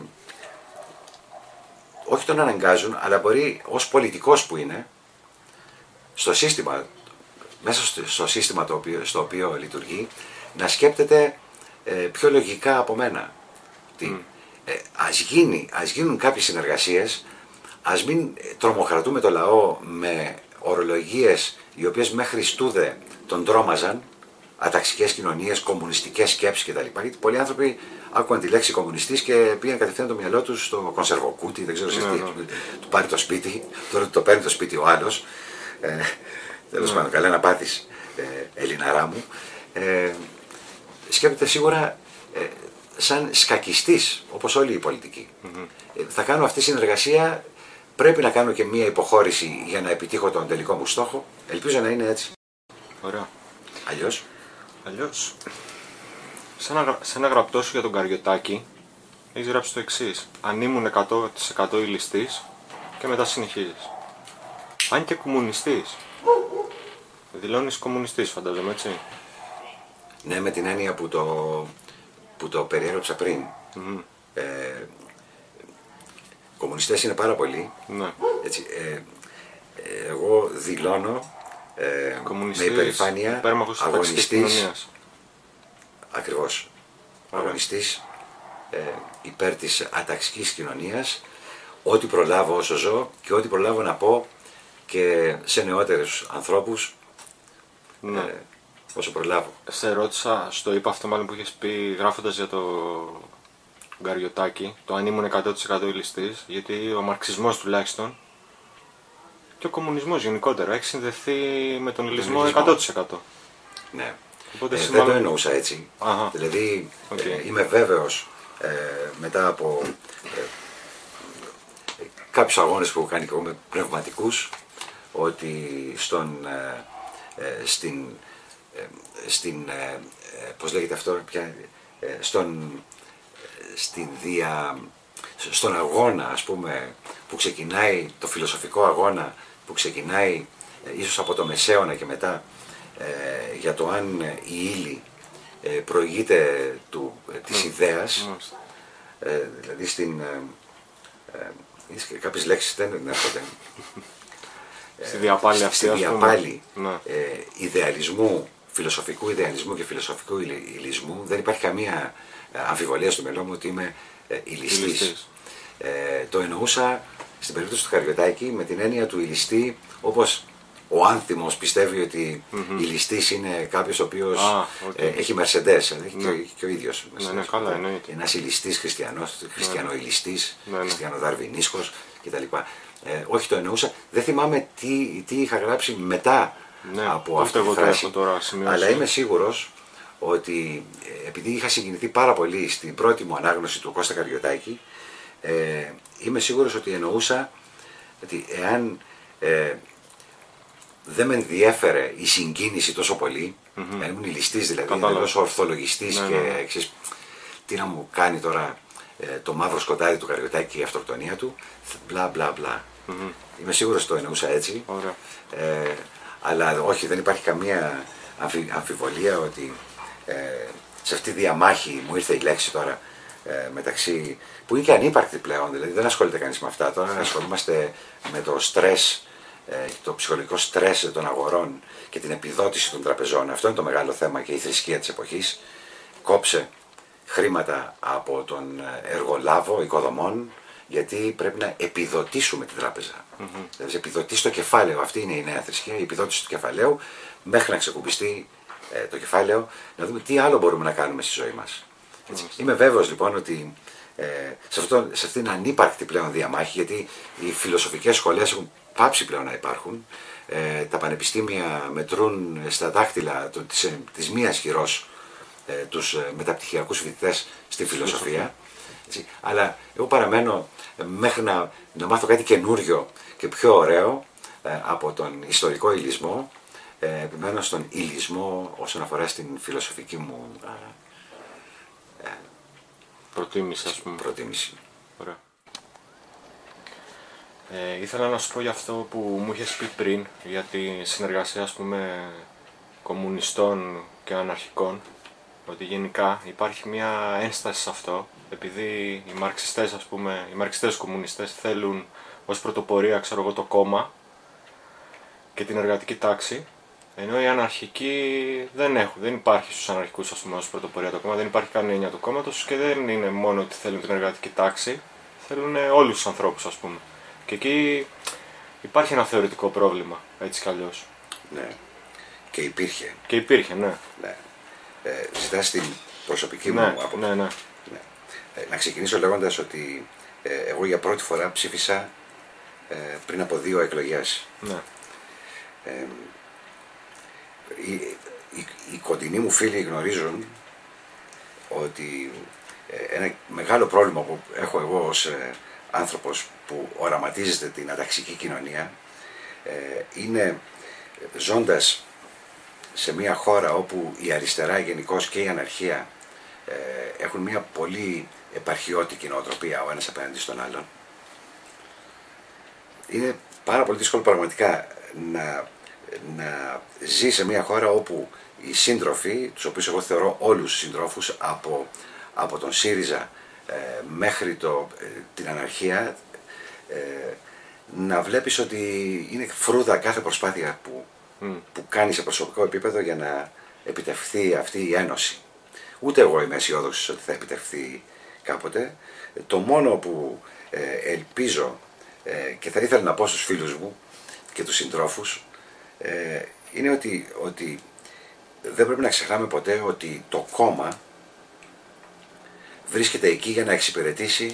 όχι τον αναγκάζουν, αλλά μπορεί ως πολιτικός που είναι, στο σύστημα, μέσα στο, στο σύστημα το οποίο, στο οποίο λειτουργεί, να σκέπτεται ε, πιο λογικά από μένα. Mm. Ε, ας, γίνει, ας γίνουν κάποιες συνεργασίες, ας μην τρομοκρατούμε το λαό με ορολογίες οι οποίες μέχρι στούδε τον τρόμαζαν, αταξικές κοινωνίες, κομμουνιστικές σκέψεις κτλ. Γιατί πολλοί άνθρωποι άκουγαν τη λέξη κομμουνιστής και πήγαν κατευθείαν το μυαλό τους στο κονσερβοκούτι, δεν ξέρω σε τι, του πάρει το σπίτι, τώρα το παίρνει το σπίτι ο άλλος. Ε, τέλος πάντων, καλά να πάθεις, ε, Ελληναρά μου. Ε, σκέπτεται σίγουρα ε, σαν σκακιστής, όπως όλοι οι πολιτικοί. Mm-hmm. Ε, θα κάνω αυτή τη συνεργασία, πρέπει να κάνω και μία υποχώρηση για να επιτύχω τον τελικό μου στόχο. Ελπίζω να είναι έτσι. Ωραία. Αλλιώς. Αλλιώς, σε ένα, σε ένα γραπτό σου για τον Καριωτάκη, έχεις γράψει το εξής. Αν ήμουν εκατό τοις εκατό ηλιστής, και μετά συνεχίζεις. Αν και κομμουνιστής. Δηλώνεις κομμουνιστής, φαντάζομαι, έτσι. Ναι, με την έννοια που το, που το περιέγραψα πριν. Mm-hmm. Ε, κομμουνιστές είναι πάρα πολλοί. Ναι. Έτσι, ε, εγώ δηλώνω ε, με υπερηφάνεια αγωνιστής, ακριβώς, αγωνιστής ε, υπέρ της αταξικής κοινωνίας, ό,τι προλάβω όσο ζω και ό,τι προλάβω να πω και σε νεότερους ανθρώπους, ναι. ε, όσο προλάβω. Σε ρώτησα, στο είπα αυτό μάλλον που είχες πει γράφοντας για το Γκαριωτάκη, το αν ήμουν εκατό τοις εκατό ηλιστής, γιατί ο μαρξισμός τουλάχιστον και ο κομμουνισμός γενικότερα έχει συνδεθεί με τον ηλισμό εκατό τοις εκατό. Ναι. Οπότε ε, δεν μάλλον... το εννοούσα έτσι. Αχα. Δηλαδή okay. ε, είμαι βέβαιος ε, μετά από ε, κάποιους αγώνες που έχω κάνει και εγώ με πνευματικούς, ότι στον, ε, ε, στην, ε, στην ε, πώς λέγεται αυτό πια, ε, στον, ε, στην δια, στον αγώνα, ας πούμε, που ξεκινάει, το φιλοσοφικό αγώνα που ξεκινάει ε, ίσως από το Μεσαίωνα και μετά, ε, για το αν η ύλη ε, προηγείται του, ε, της ιδέας, ε, δηλαδή στην... Ε, ε, κάποιες λέξεις δεν έρχονται. Στη διαπάλη αυτή, στη διαπάλη ναι. ε, ιδεαλισμού, φιλοσοφικού ιδεαλισμού και φιλοσοφικού υλισμού, δεν υπάρχει καμία αμφιβολία στο μυαλό μου ότι είμαι ε, υλιστής. Ε, το εννοούσα στην περίπτωση του Καριωτάκη με την έννοια του υλιστή, όπως ο άνθιμος πιστεύει ότι mm-hmm. υλιστής είναι κάποιος ο οποίος ah, okay. ε, έχει Mercedes, έχει ναι. και, και ο ίδιος. Ναι, ναι, καλά, εννοείται. Ένας υλιστής χριστιανός, χριστιανοϊλιστής, ναι, ναι. χριστιανοδαρβινίσκος κτλ. Ε, όχι, το εννοούσα. Δεν θυμάμαι τι, τι είχα γράψει μετά ναι, από αυτή τη φράση. Τώρα, αλλά είμαι σίγουρος ότι επειδή είχα συγκινηθεί πάρα πολύ στην πρώτη μου ανάγνωση του Κώστα Καριωτάκη, ε, είμαι σίγουρος ότι εννοούσα ότι εάν ε, δεν με ενδιέφερε η συγκίνηση τόσο πολύ, mm-hmm. αν ήμουν ηλιστής δηλαδή, εντελώς ορθολογιστής ναι, και ναι, ναι. Ξέρεις, τι να μου κάνει τώρα ε, το μαύρο σκοτάδι του Καριωτάκη και η αυτοκτονία του, μπλα μπλα μπλα. Mm-hmm. Είμαι σίγουρος ότι το εννοούσα έτσι. Ε, αλλά όχι, δεν υπάρχει καμία αμφι, αμφιβολία ότι ε, σε αυτή τη διαμάχη μου ήρθε η λέξη τώρα ε, μεταξύ, που είναι και ανύπαρκτη πλέον, δηλαδή δεν ασχολείται κανείς με αυτά. Τώρα ασχολούμαστε με το στρες, ε, το ψυχολογικό στρες των αγορών και την επιδότηση των τραπεζών. Αυτό είναι το μεγάλο θέμα και η θρησκεία της εποχής. Κόψε χρήματα από τον εργολάβο οικοδομών, γιατί πρέπει να επιδοτήσουμε την τράπεζα. Mm-hmm. Δηλαδή, επιδοτήσει το κεφάλαιο. Αυτή είναι η νέα θρησκεία, η επιδότηση του κεφαλαίου, μέχρι να ξεκουμπιστεί ε, το κεφάλαιο, να δούμε τι άλλο μπορούμε να κάνουμε στη ζωή μας. Mm-hmm. Είμαι βέβαιος λοιπόν ότι ε, σε, αυτό, σε αυτήν την ανύπαρκτη πλέον διαμάχη, γιατί οι φιλοσοφικές σχολές έχουν πάψει πλέον να υπάρχουν, ε, τα πανεπιστήμια μετρούν στα δάχτυλα το, της, της μίας χειρός ε, τους ε, μεταπτυχιακούς φοιτητές στη φιλοσοφία. Έτσι. Αλλά εγώ παραμένω μέχρι να, να μάθω κάτι καινούριο και πιο ωραίο ε, από τον ιστορικό υλισμό, ε, επιμένω στον υλισμό όσον αφορά στην φιλοσοφική μου ε, ε, προτίμηση, ας πούμε. Προτίμηση. Ωραία. Ε, ήθελα να σου πω για αυτό που μου είχες πει πριν, για τη συνεργασία, ας πούμε, κομμουνιστών και αναρχικών, ότι γενικά υπάρχει μια ένσταση σε αυτό, επειδή οι μαρξιστές, ας πούμε, οι μαρξιστές κομμουνιστές θέλουν ως πρωτοπορία, ξέρω εγώ, το κόμμα και την εργατική τάξη, ενώ οι αναρχικοί δεν έχουν, δεν υπάρχει στους αναρχικούς, ας πούμε, ως πρωτοπορία το κόμμα, δεν υπάρχει κανένα έννοια του κόμματος και δεν είναι μόνο ότι θέλουν την εργατική τάξη, θέλουν όλους τους ανθρώπους, ας πούμε. Και εκεί υπάρχει ένα θεωρητικό πρόβλημα, έτσι κι αλλιώς. Ναι. Και υπήρχε. Και υπήρχε, ναι. Ναι. Ε, ζητάς την προσωπική ναι, μου άποψη. Ναι, ναι. Ναι. Ε, να ξεκινήσω λέγοντας ότι ε, εγώ για πρώτη φορά ψήφισα ε, πριν από δύο εκλογές. Ναι. Ε, οι, οι, οι κοντινοί μου φίλοι γνωρίζουν ότι ε, ένα μεγάλο πρόβλημα που έχω εγώ ως ε, άνθρωπος που οραματίζεται την αταξική κοινωνία ε, είναι ζώντας σε μια χώρα όπου η αριστερά γενικώς και η αναρχία ε, έχουν μια πολύ επαρχιώτικη νοοτροπία ο ένας απέναντι στον άλλον. Είναι πάρα πολύ δύσκολο πραγματικά να, να ζει σε μια χώρα όπου οι σύντροφοι, τους οποίους εγώ θεωρώ όλους τους συντρόφους από, από τον ΣΥΡΙΖΑ ε, μέχρι το, ε, την αναρχία, ε, να βλέπεις ότι είναι φρούδα κάθε προσπάθεια που mm. που κάνει σε προσωπικό επίπεδο για να επιτευχθεί αυτή η ένωση. Ούτε εγώ είμαι αισιόδοξος ότι θα επιτευχθεί κάποτε. Το μόνο που ε, ελπίζω ε, και θα ήθελα να πω στους φίλους μου και τους συντρόφους ε, είναι ότι, ότι δεν πρέπει να ξεχνάμε ποτέ ότι το κόμμα βρίσκεται εκεί για να εξυπηρετήσει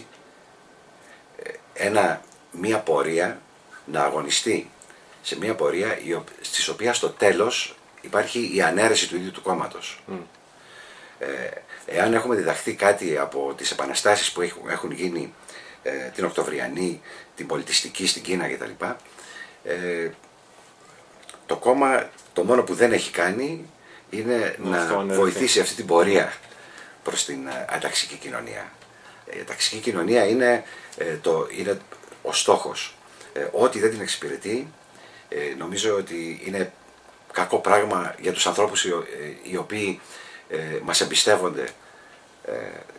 ένα, μια πορεία, να αγωνιστεί σε μια πορεία στις οποία στο τέλος υπάρχει η ανέρεση του ίδιου του κόμματος. Mm. Ε, εάν έχουμε διδαχθεί κάτι από τις επαναστάσεις που έχουν γίνει ε, την Οκτωβριανή, την πολιτιστική στην Κίνα κτλ. Ε, το κόμμα το μόνο που δεν έχει κάνει είναι mm, να βοηθήσει αυτή την πορεία προς την αταξική κοινωνία. Η αταξική κοινωνία είναι, ε, το, είναι ο στόχος. Ε, ό,τι δεν την εξυπηρετεί ε, νομίζω ότι είναι κακό πράγμα για τους ανθρώπους οι, οι οποίοι ε, μας εμπιστεύονται ε,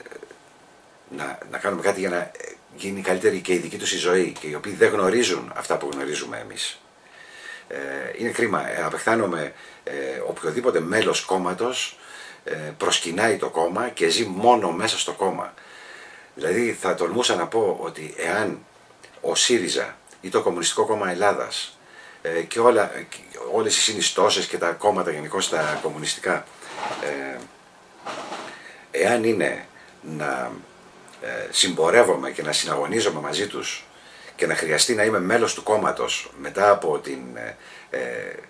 να, να κάνουμε κάτι για να γίνει καλύτερη και η δική τους η ζωή και οι οποίοι δεν γνωρίζουν αυτά που γνωρίζουμε εμείς. Ε, είναι κρίμα. Ε, απεχθάνομαι ε, οποιοδήποτε μέλος κόμματος ε, προσκυνάει το κόμμα και ζει μόνο μέσα στο κόμμα. Δηλαδή θα τολμούσα να πω ότι εάν ο ΣΥΡΙΖΑ ή το Κομμουνιστικό Κόμμα Ελλάδας ε, και όλα, όλες οι συνιστώσεις και τα κόμματα γενικώς τα κομμουνιστικά ε, εάν είναι να ε, συμπορεύομαι και να συναγωνίζομαι μαζί τους και να χρειαστεί να είμαι μέλος του κόμματος μετά από την ε, ε,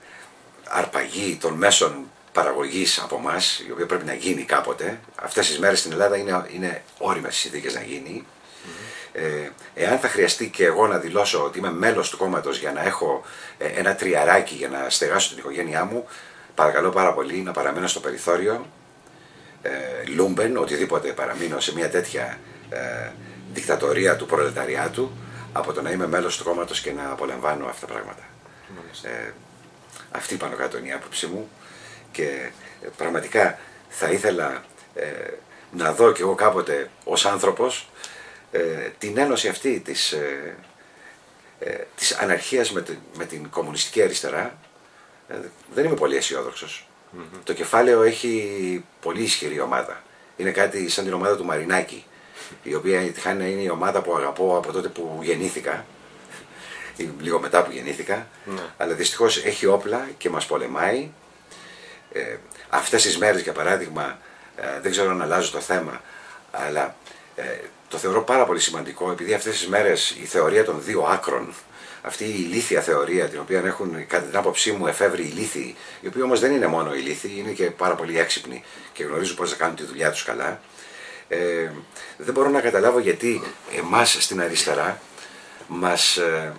αρπαγή των μέσων παραγωγής από εμάς, η οποία πρέπει να γίνει κάποτε, αυτές τις μέρες στην Ελλάδα είναι, είναι όριμες συνθήκες να γίνει. Mm-hmm. Ε, εάν θα χρειαστεί και εγώ να δηλώσω ότι είμαι μέλος του κόμματος για να έχω ε, ένα τριαράκι για να στεγάσω την οικογένειά μου, παρακαλώ πάρα πολύ να παραμείνω στο περιθώριο, ε, λούμπεν, οτιδήποτε παραμείνω σε μια τέτοια ε, δικτατορία του προλεταριάτου, από το να είμαι μέλος του κόμματος και να απολαμβάνω αυτά τα πράγματα. Mm-hmm. Ε, αυτή πάνω κάτω είναι η άποψή μου. Και πραγματικά θα ήθελα ε, να δω κι εγώ κάποτε ως άνθρωπος ε, την ένωση αυτή της, ε, ε, της αναρχίας με, τη, με την κομμουνιστική αριστερά. Ε, δεν είμαι πολύ αισιόδοξος. Mm-hmm. Το κεφάλαιο έχει πολύ ισχυρή ομάδα. Είναι κάτι σαν την ομάδα του Μαρινάκη, η οποία τυχάνει να είναι η ομάδα που αγαπώ από τότε που γεννήθηκα, ή λίγο μετά που γεννήθηκα, mm-hmm. αλλά δυστυχώς έχει όπλα και μας πολεμάει. Ε, αυτές τις μέρες για παράδειγμα, ε, δεν ξέρω αν αλλάζω το θέμα, αλλά ε, το θεωρώ πάρα πολύ σημαντικό, επειδή αυτές τις μέρες η θεωρία των δύο άκρων, αυτή η ηλίθια θεωρία την οποία έχουν κατά την άποψή μου εφεύρει οι ηλίθιοι, οι οποίοι όμως δεν είναι μόνο ηλίθιοι, είναι και πάρα πολύ έξυπνοι και γνωρίζουν πώς να κάνουν τη δουλειά τους καλά. Ε, δεν μπορώ να καταλάβω γιατί εμάς στην αριστερά μας, ε,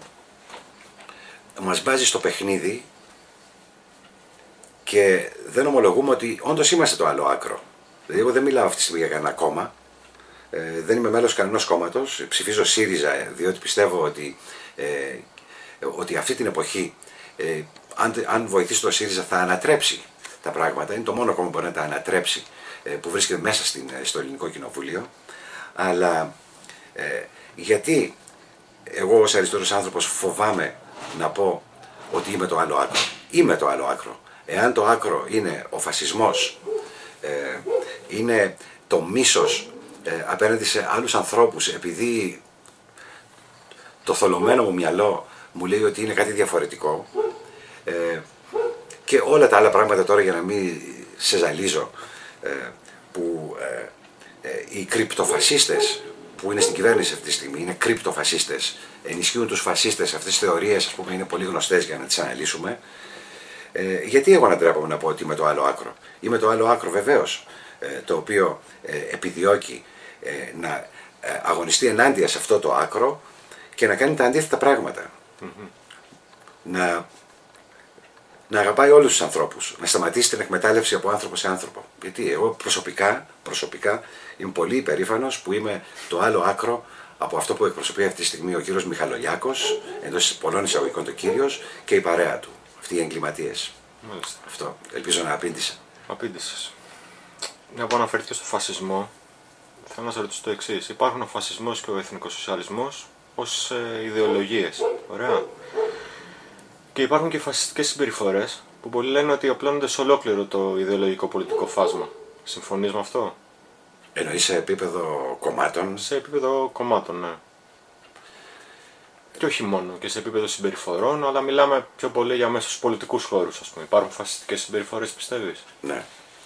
μας βάζει στο παιχνίδι και δεν ομολογούμε ότι όντως είμαστε το άλλο άκρο. Δηλαδή, εγώ δεν μιλάω αυτή τη στιγμή για κανένα κόμμα. Ε, δεν είμαι μέλος κανένας κόμματος. Ψηφίζω ΣΥΡΙΖΑ, διότι πιστεύω ότι, ε, ότι αυτή την εποχή, ε, αν, αν βοηθήσει το ΣΥΡΙΖΑ, θα ανατρέψει τα πράγματα. Είναι το μόνο κόμμα που μπορεί να τα ανατρέψει, ε, που βρίσκεται μέσα στην, στο Ελληνικό Κοινοβούλιο. Αλλά ε, γιατί εγώ ως αριστερός άνθρωπος φοβάμαι να πω ότι είμαι το άλλο άκρο. Είμαι το άλλο άκρο. Εάν το άκρο είναι ο φασισμός, ε, είναι το μίσος ε, απέναντι σε άλλους ανθρώπους, επειδή το θολωμένο μου μυαλό μου λέει ότι είναι κάτι διαφορετικό, ε, και όλα τα άλλα πράγματα τώρα για να μην σε ζαλίζω, ε, που ε, ε, οι κρυπτοφασίστες που είναι στην κυβέρνηση αυτή τη στιγμή είναι κρυπτοφασίστες, ενισχύουν τους φασίστες, αυτές τις θεωρίες ας πούμε είναι πολύ γνωστές για να τις αναλύσουμε. Ε, γιατί εγώ να ντρέπομαι να πω ότι είμαι το άλλο άκρο. Είμαι το άλλο άκρο βεβαίως, ε, το οποίο ε, επιδιώκει ε, να ε, αγωνιστεί ενάντια σε αυτό το άκρο και να κάνει τα αντίθετα πράγματα. Mm-hmm. Να, να αγαπάει όλους τους ανθρώπους, να σταματήσει την εκμετάλλευση από άνθρωπο σε άνθρωπο. Γιατί εγώ προσωπικά, προσωπικά είμαι πολύ υπερήφανος που είμαι το άλλο άκρο από αυτό που εκπροσωπεί αυτή τη στιγμή ο κύριος Μιχαλολιάκος, εντός πολλών εισαγωγικών το κύριος, και η παρέα του. Οι εγκληματίες. Μάλιστα. Αυτό. Ελπίζω να απήντησα. Απήντησες. Μια που αναφέρθηκε στο φασισμό, θέλω να σας ρωτήσω το εξής. Υπάρχουν ο φασισμός και ο εθνικοσοσιαλισμός ως ε, ιδεολογίες. Ωραία. Και υπάρχουν και φασιστικές συμπεριφορές που πολλοί λένε ότι απλώνονται σε ολόκληρο το ιδεολογικό πολιτικό φάσμα. Συμφωνείς με αυτό? Εννοείς σε επίπεδο κομμάτων? Σε επίπεδο κομμάτων, ναι. Και όχι μόνο, και σε επίπεδο συμπεριφορών, αλλά μιλάμε πιο πολύ για μέσα στους πολιτικούς χώρους, ας πούμε. Υπάρχουν φασιστικές συμπεριφορές, πιστεύεις? Ναι.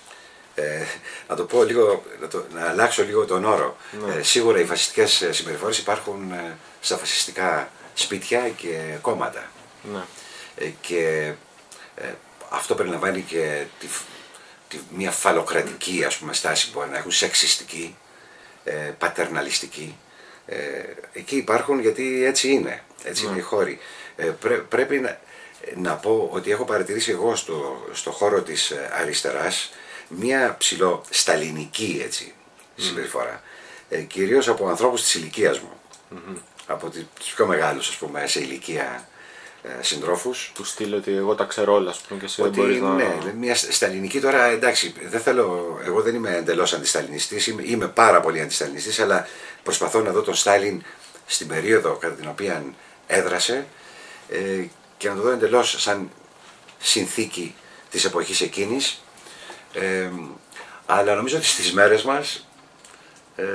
Ε, να το πω λίγο, να, το, να αλλάξω λίγο τον όρο. Ναι. Ε, σίγουρα οι φασιστικές συμπεριφορές υπάρχουν ε, στα φασιστικά σπίτια και κόμματα. Ναι. Ε, και ε, αυτό περιλαμβάνει και τη, τη, μια φαλοκρατική, ας πούμε, στάση που μπορεί να έχουν, σεξιστική, ε, πατερναλιστική. Ε, εκεί υπάρχουν γιατί έτσι είναι, έτσι ναι. είναι οι χώροι. Ε, πρέ, πρέπει να, να πω ότι έχω παρατηρήσει εγώ στο, στο χώρο της αριστεράς μια ψηλό σταλινική, έτσι, mm. συμπεριφορά. Ε, κυρίως από ανθρώπους της ηλικίας μου, mm-hmm. από τους πιο μεγάλους, ας πούμε, σε ηλικία ε, συντρόφους. Του στείλω ότι εγώ τα ξέρω όλα, ας πούμε, και εσύ ότι, δεν μπορείς ναι, να... μια σταλινική τώρα, εντάξει, δεν θέλω, εγώ δεν είμαι εντελώς αντισταλινιστής, είμαι, είμαι πάρα πολύ αντισταλινιστής, αλλά προσπαθώ να δω τον Στάλιν στην περίοδο κατά την οποία έδρασε ε, και να το δω εντελώς σαν συνθήκη της εποχής εκείνης. Ε, αλλά νομίζω ότι στις μέρες μας ε,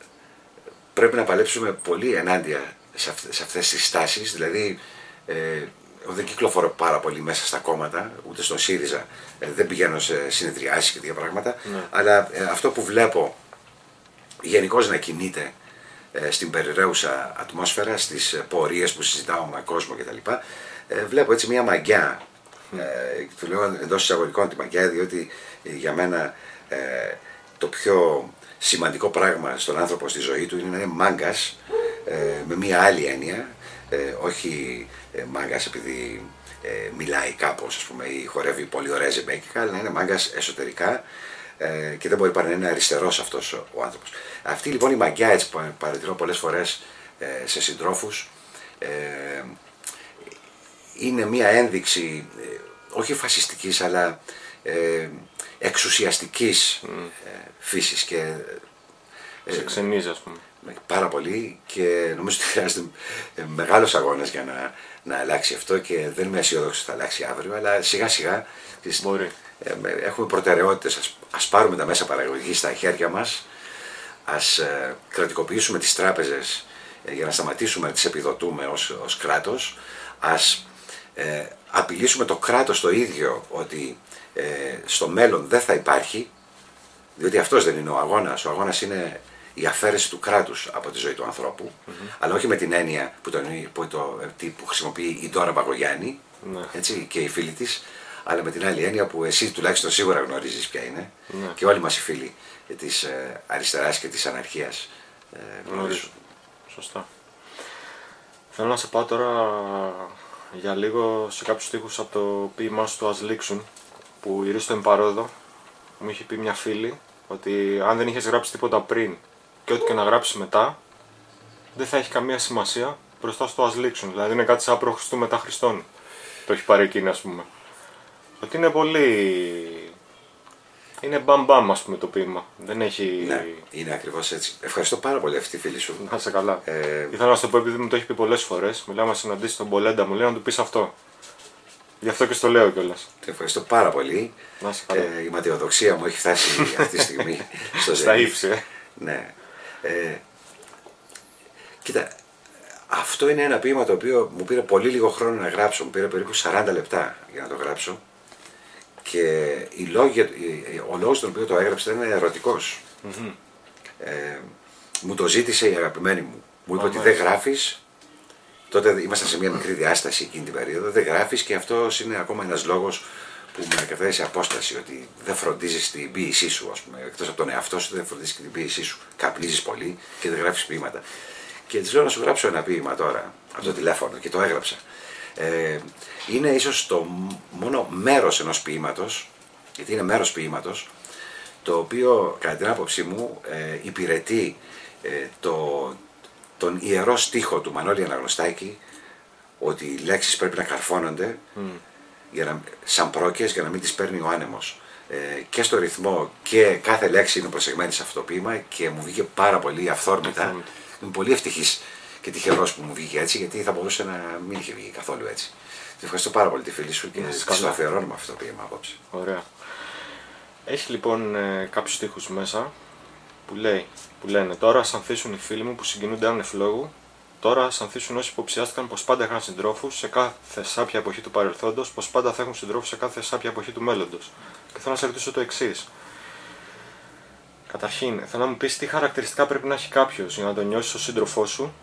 πρέπει να παλέψουμε πολύ ενάντια σε, αυ, σε αυτές τις στάσεις. Δηλαδή ε, δεν κυκλοφορώ πάρα πολύ μέσα στα κόμματα, ούτε στον ΣΥΡΙΖΑ, ε, δεν πηγαίνω σε συνεδριάσεις και τέτοια πράγματα, ναι. αλλά ε, αυτό που βλέπω γενικώς να κινείται ε, στην περιραίουσα ατμόσφαιρα, στις πορείες που συζητάω με κόσμο κτλ. Ε, βλέπω έτσι μια μαγιά, mm. ε, του λέω εντός εισαγωγικών τη μαγιά, διότι για μένα ε, το πιο σημαντικό πράγμα στον άνθρωπο στη ζωή του είναι να είναι μάγκας, ε, με μία άλλη έννοια, ε, όχι ε, μάγκας επειδή ε, μιλάει κάπως, ας πούμε, ή χορεύει πολύ ωραία ζεμπέκικα, αλλά να είναι μάγκας εσωτερικά ε, και δεν μπορεί παρά να είναι αριστερός αυτός ο, ο άνθρωπος. Αυτή λοιπόν η μαγιά, έτσι που παρατηρώ πολλές φορές ε, σε συντρόφους, ε, είναι μία ένδειξη ε, όχι φασιστικής αλλά ε, εξουσιαστικής mm. ε, φύσης και ε, σε ξενίζει, ας πούμε. Πάρα πολύ, και νομίζω ότι χρειάζεται μεγάλος αγώνας για να, να αλλάξει αυτό, και δεν είμαι αισιόδοξος ότι θα αλλάξει αύριο, αλλά σιγά σιγά μπορεί. Ε, έχουμε προτεραιότητες, ας, ας πάρουμε τα μέσα παραγωγής στα χέρια μας, ας ε, κρατικοποιήσουμε τις τράπεζες ε, για να σταματήσουμε να τις επιδοτούμε ως, ως κράτος, ας ε, απειλήσουμε το κράτος το ίδιο ότι ε, στο μέλλον δεν θα υπάρχει, διότι αυτός δεν είναι ο αγώνας. Ο αγώνας είναι η αφαίρεση του κράτους από τη ζωή του ανθρώπου, mm-hmm. αλλά όχι με την έννοια που, τον, που, το, που χρησιμοποιεί η Ντόρα Μπαγωγιάννη, mm-hmm. έτσι, και οι φίλοι της, αλλά με την άλλη έννοια που εσύ τουλάχιστον σίγουρα γνωρίζεις ποια είναι, mm-hmm. και όλοι μας οι φίλοι της ε, αριστεράς και της αναρχίας ε, γνωρίζουν. Σωστά. Θέλω να σε πάω τώρα για λίγο σε κάποιους στίχους από το ποίημά σου, το «Ας λήξουν», που η Ρίστο Εμπαρόδο μου είχε πει μια φίλη ότι αν δεν είχες γράψει τίποτα πριν και ό,τι και να γράψεις μετά, δεν θα έχει καμία σημασία μπροστά στο «Ας λήξουν». Δηλαδή είναι κάτι σαν προ Χριστού μετά Χριστόν. Το έχει πάρει εκείνη, ας πούμε. Ότι είναι πολύ... είναι μπαμ μπαμ, ας πούμε, το ποίημα. Δεν έχει... Ναι, είναι ακριβώς έτσι. Ευχαριστώ πάρα πολύ αυτή τη φίλη σου. Να είσαι καλά. Ε... Ήθελα να σου το πω επειδή μου το έχει πει πολλές φορές. Μιλάμε συναντήσεις στον Πολέντα, μου λέει να του πεις αυτό. Γι' αυτό και στο λέω κιόλας. Ευχαριστώ πάρα πολύ. Να είσαι καλά. Ε, η ματαιοδοξία μου έχει φτάσει αυτή τη στιγμή στο στα ύψη. Ε. Ναι. Ε, κοίτα, αυτό είναι ένα ποίημα το οποίο μου πήρε πολύ λίγο χρόνο να γράψω. Μου πήρε περίπου σαράντα λεπτά για να το γράψω. Και η λόγια, ο λόγος τον οποίο το έγραψε ήταν ερωτικός. Mm-hmm. Ε, μου το ζήτησε η αγαπημένη μου. Μου είπε oh, ότι nice. δεν γράφεις. Τότε ήμασταν σε μια μικρή διάσταση εκείνη την περίοδο. Δεν γράφεις, και αυτός είναι ακόμα ένας λόγος που με κατέθεσε σε απόσταση. Ότι δεν φροντίζεις την ποίησή σου, ας πούμε. Εκτός από τον εαυτό σου, δεν φροντίζεις και την ποίησή σου. Καπνίζεις πολύ και δεν γράφεις ποίηματα. Και της λέω να σου γράψω ένα ποίημα τώρα από το τηλέφωνο, και το έγραψα. Ε, είναι ίσως το μόνο μέρος ενός ποίηματος, γιατί είναι μέρος ποίηματος, το οποίο κατά την άποψή μου ε, υπηρετεί ε, το, τον ιερό στίχο του Μανώλη Αναγνωστάκη, ότι οι λέξεις πρέπει να καρφώνονται mm. για να, σαν πρόκειες, για να μην τις παίρνει ο άνεμος. Ε, και στο ρυθμό, και κάθε λέξη είναι προσεγμένη σε αυτό το ποίημα, και μου βγήκε πάρα πολύ αυθόρμητα. Είμαι πολύ ευτυχής και τυχερός που μου βγήκε έτσι, γιατί θα μπορούσε να μην είχε βγει καθόλου έτσι. Ευχαριστώ πάρα πολύ τη φίλη σου και Ναι, της το αφιερώνουμε αυτό το ποίημα απόψε. Ωραία. Έχει λοιπόν ε, κάποιους στίχους μέσα που, λέει, που λένε: τώρα ας ανθίσουν οι φίλοι μου που συγκινούνται άνευ λόγου. Τώρα ας ανθίσουν όσοι υποψιάστηκαν πως πάντα είχαν συντρόφους σε κάθε σάπια εποχή του παρελθόντος, πως πάντα θα έχουν συντρόφους σε κάθε σάπια εποχή του μέλλοντος. Και θέλω να σε ρωτήσω το εξής. Καταρχήν, θέλω να μου πεις τι χαρακτηριστικά πρέπει να έχει κάποιος για να τον νιώσεις ως σύντροφό σου.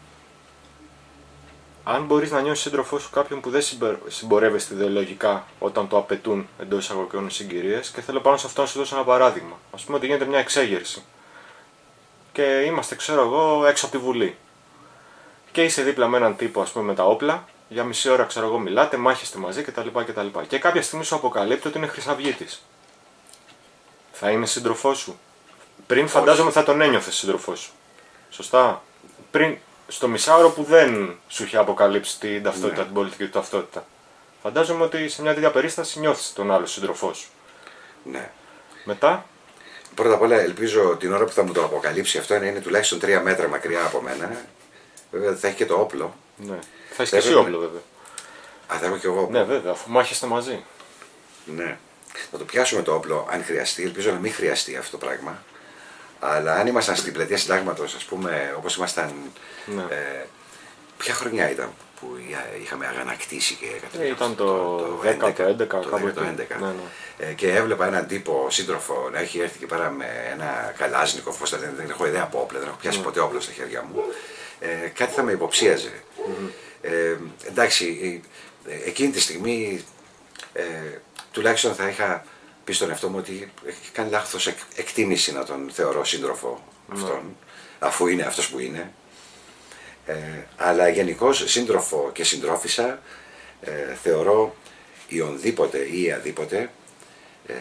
Αν μπορείς να νιώσεις σύντροφό σου κάποιον που δεν συμπορεύεσαι ιδεολογικά όταν το απαιτούν εντός εισαγωγικών συγκυρίες, και θέλω πάνω σε αυτό να σου δώσω ένα παράδειγμα. Ας πούμε ότι γίνεται μια εξέγερση και είμαστε, ξέρω εγώ, έξω από τη Βουλή. Και είσαι δίπλα με έναν τύπο, ας πούμε, με τα όπλα, για μισή ώρα, ξέρω εγώ, μιλάτε, μάχεστε μαζί κτλ. κτλ. Και κάποια στιγμή σου αποκαλύπτει ότι είναι χρυσαυγίτης. Θα είναι σύντροφός σου. Πριν φαντάζομαι θα τον ένιωθες σύντροφός σου. Σωστά. Πριν, στο μισάωρο που δεν σου είχε αποκαλύψει την ταυτότητα, ναι. την πολιτική του ταυτότητα. Φαντάζομαι ότι σε μια τέτοια περίσταση νιώθεις τον άλλο σύντροφό σου. Ναι. Μετά. Πρώτα απ' όλα ελπίζω την ώρα που θα μου το αποκαλύψει αυτό να είναι τουλάχιστον τρία μέτρα μακριά από μένα. Βέβαια θα έχει και το όπλο. Ναι. Θα έχει και εσύ όπλο βέβαια. Α, θα έχω και εγώ όπλο. Ναι, βέβαια, αφού μάχεστε μαζί. Ναι. Θα το πιάσουμε το όπλο αν χρειαστεί. Ελπίζω να μην χρειαστεί αυτό το πράγμα. Αλλά αν ήμασταν στην πλατεία Συντάγματος, ας πούμε, όπως ήμασταν. Ναι. Ε, ποια χρονιά ήταν που είχαμε αγανακτήσει και ε, ήταν το, το δέκα, το έντεκα, το κάπου το έντεκα. Ναι, ναι. Ε, και έβλεπα έναν τύπο σύντροφο να έχει έρθει εκεί πέρα με ένα καλάζνικο, πώς θα λένε, δεν έχω ιδέα από όπλα, δεν έχω πιάσει ναι. ποτέ όπλο στα χέρια μου. Ε, κάτι θα με υποψίαζε. Mm-hmm. Ε, εντάξει, ε, εκείνη τη στιγμή ε, τουλάχιστον θα είχα πει στον εαυτό μου ότι έχει κάνει λάθος εκ, εκτίμηση να τον θεωρώ σύντροφο αυτόν, mm. αφού είναι αυτός που είναι. Ε, αλλά γενικώς σύντροφο και συντρόφισσα ε, θεωρώ ή ονδήποτε ή αδίποτε ε,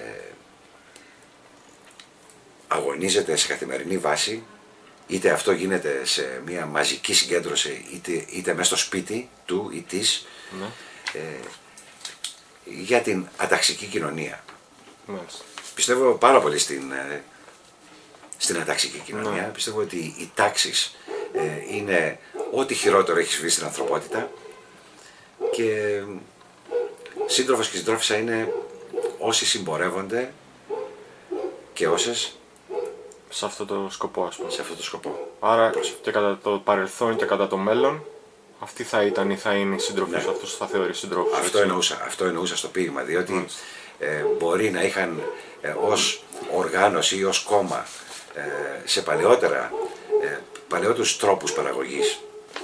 αγωνίζεται σε καθημερινή βάση, είτε αυτό γίνεται σε μια μαζική συγκέντρωση είτε, είτε μέσα στο σπίτι του ή της, mm. ε, για την αταξική κοινωνία. Μάλιστα. Πιστεύω πάρα πολύ στην, στην αταξική κοινωνία. Ναι. Πιστεύω ότι οι τάξεις ε, είναι ό,τι χειρότερο έχει συμβεί στην ανθρωπότητα και σύντροφος και συντρόφισσα είναι όσοι συμπορεύονται και όσες σε αυτό το σκοπό, ας πούμε. Σε αυτό το σκοπό. Άρα και κατά το παρελθόν και κατά το μέλλον αυτή θα ήταν ή θα είναι η σύντροφος, ναι. αυτός θα θεωρεί σύντροφος. Αυτό εννοούσα, αυτό εννοούσα στο ποίημα, διότι ε, μπορεί να είχαν ε, ως οργάνωση ή ως κόμμα ε, σε παλαιότερα, ε, παλαιότερους τρόπους παραγωγής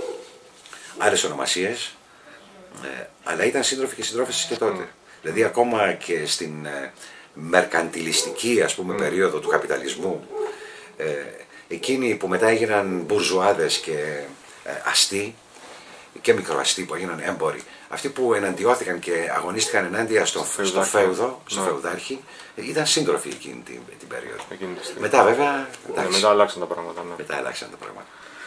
άλλες ονομασίες, ε, αλλά ήταν σύντροφοι και συντρόφισσες και τότε. Mm. Δηλαδή ακόμα και στην ε, μερκαντιλιστική, ας πούμε, mm. περίοδο του καπιταλισμού, ε, εκείνοι που μετά έγιναν μπουρζουάδες και ε, αστεί και μικροαστοί που έγιναν έμποροι, αυτοί που εναντιώθηκαν και αγωνίστηκαν ενάντια στο, στο φέουδο, στο ναι. φεουδάρχη, ήταν σύντροφοι εκείνη την, την περίοδο. Εκείνη μετά βέβαια, ναι, μετά αλλάξαν τα πράγματα. Ναι. Μετά αλλάξαν τα πράγματα.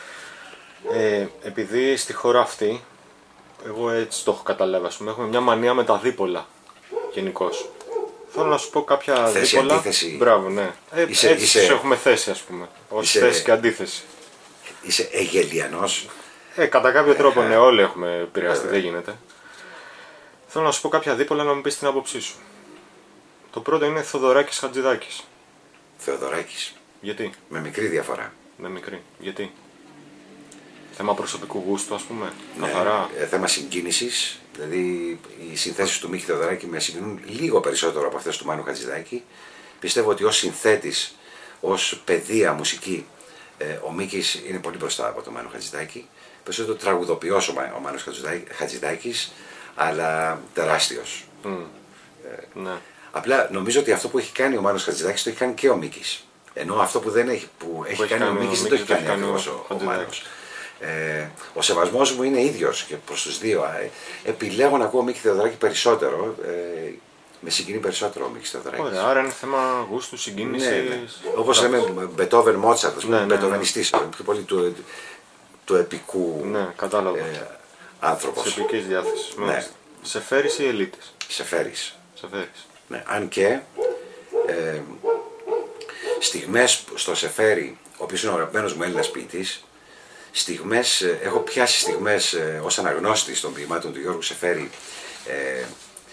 Ε, επειδή στη χώρα αυτή, εγώ έτσι το έχω καταλάβει, ας πούμε, έχουμε μια μανία με τα δίπολα γενικώς. Θέλω να σου πω κάποια θέση, δίπολα. Αντίθεση. Μπράβο, ναι. Ε, είσαι, έτσι είσαι, έχουμε θέση, ας πούμε. Ως είσαι, θέση και αντίθεση. Είσαι εγελιανός. Ε, κατά κάποιο τρόπο, ναι, όλοι έχουμε επηρεαστεί, δεν γίνεται. Θέλω να σου πω κάποια δίπολα να μου πεις την άποψή σου. Το πρώτο είναι Θοδωράκης Χατζηδάκης. Θεοδωράκης. Γιατί? Με μικρή διαφορά. Με μικρή. Γιατί? Θέμα προσωπικού γούστου, ας πούμε. Ναι, καθαρά. Ε, θέμα συγκίνησης. Δηλαδή οι συνθέσεις του Μίκη Θεοδωράκη με συγκινούν λίγο περισσότερο από αυτές του Μάνου Χατζηδάκη. Πιστεύω ότι ως συνθέτης, ως παιδεία μουσική, ε, ο Μίκης είναι πολύ μπροστά από τον Μάνο Χατζηδάκη. Περισσότερο τραγουδοποιός ο, ο Μάνος Χατζηδάκης, αλλά τεράστιος. Mm. Ε, ναι. Απλά νομίζω ότι αυτό που έχει κάνει ο Μάνος Χατζηδάκης το έχει κάνει και ο Μίκης. Ενώ αυτό που, δεν έχει, που, που έχει, έχει κάνει, κάνει ο Μίκης δεν το έχει κάνει ακριβώς ο, ο, ο Μάνος. Ε, ο σεβασμός μου είναι ίδιος και προς τους δύο. Ε, επιλέγω να ακούω Μίκη Θεοδωράκη περισσότερο. Ε, με συγκινεί περισσότερο ο Μίκης Θεοδωράκης. Ωραία, άρα είναι θέμα γούστου, συγκίνησης. Ναι, ναι. Όπως λέμε Μπετόβεν, Μότσαρτ, ναι, ναι, μπετοβενιστής, ναι, ναι. πιο πολύ του, του επικού ναι, κατάλαβα. Ε, άνθρωπος. Της επικής διάθεσης. Ναι. Σεφέρης ή Ελίτης? Σεφέρης. Σεφέρης. Ναι, αν και ε, στιγμές στο Σεφέρη, ο οποίος είναι ο αγαπημένος μου Έλληνας ποιητής, στιγμές, έχω πιάσει στιγμές ως αναγνώστης των ποιημάτων του Γιώργου Σεφέρη, ε,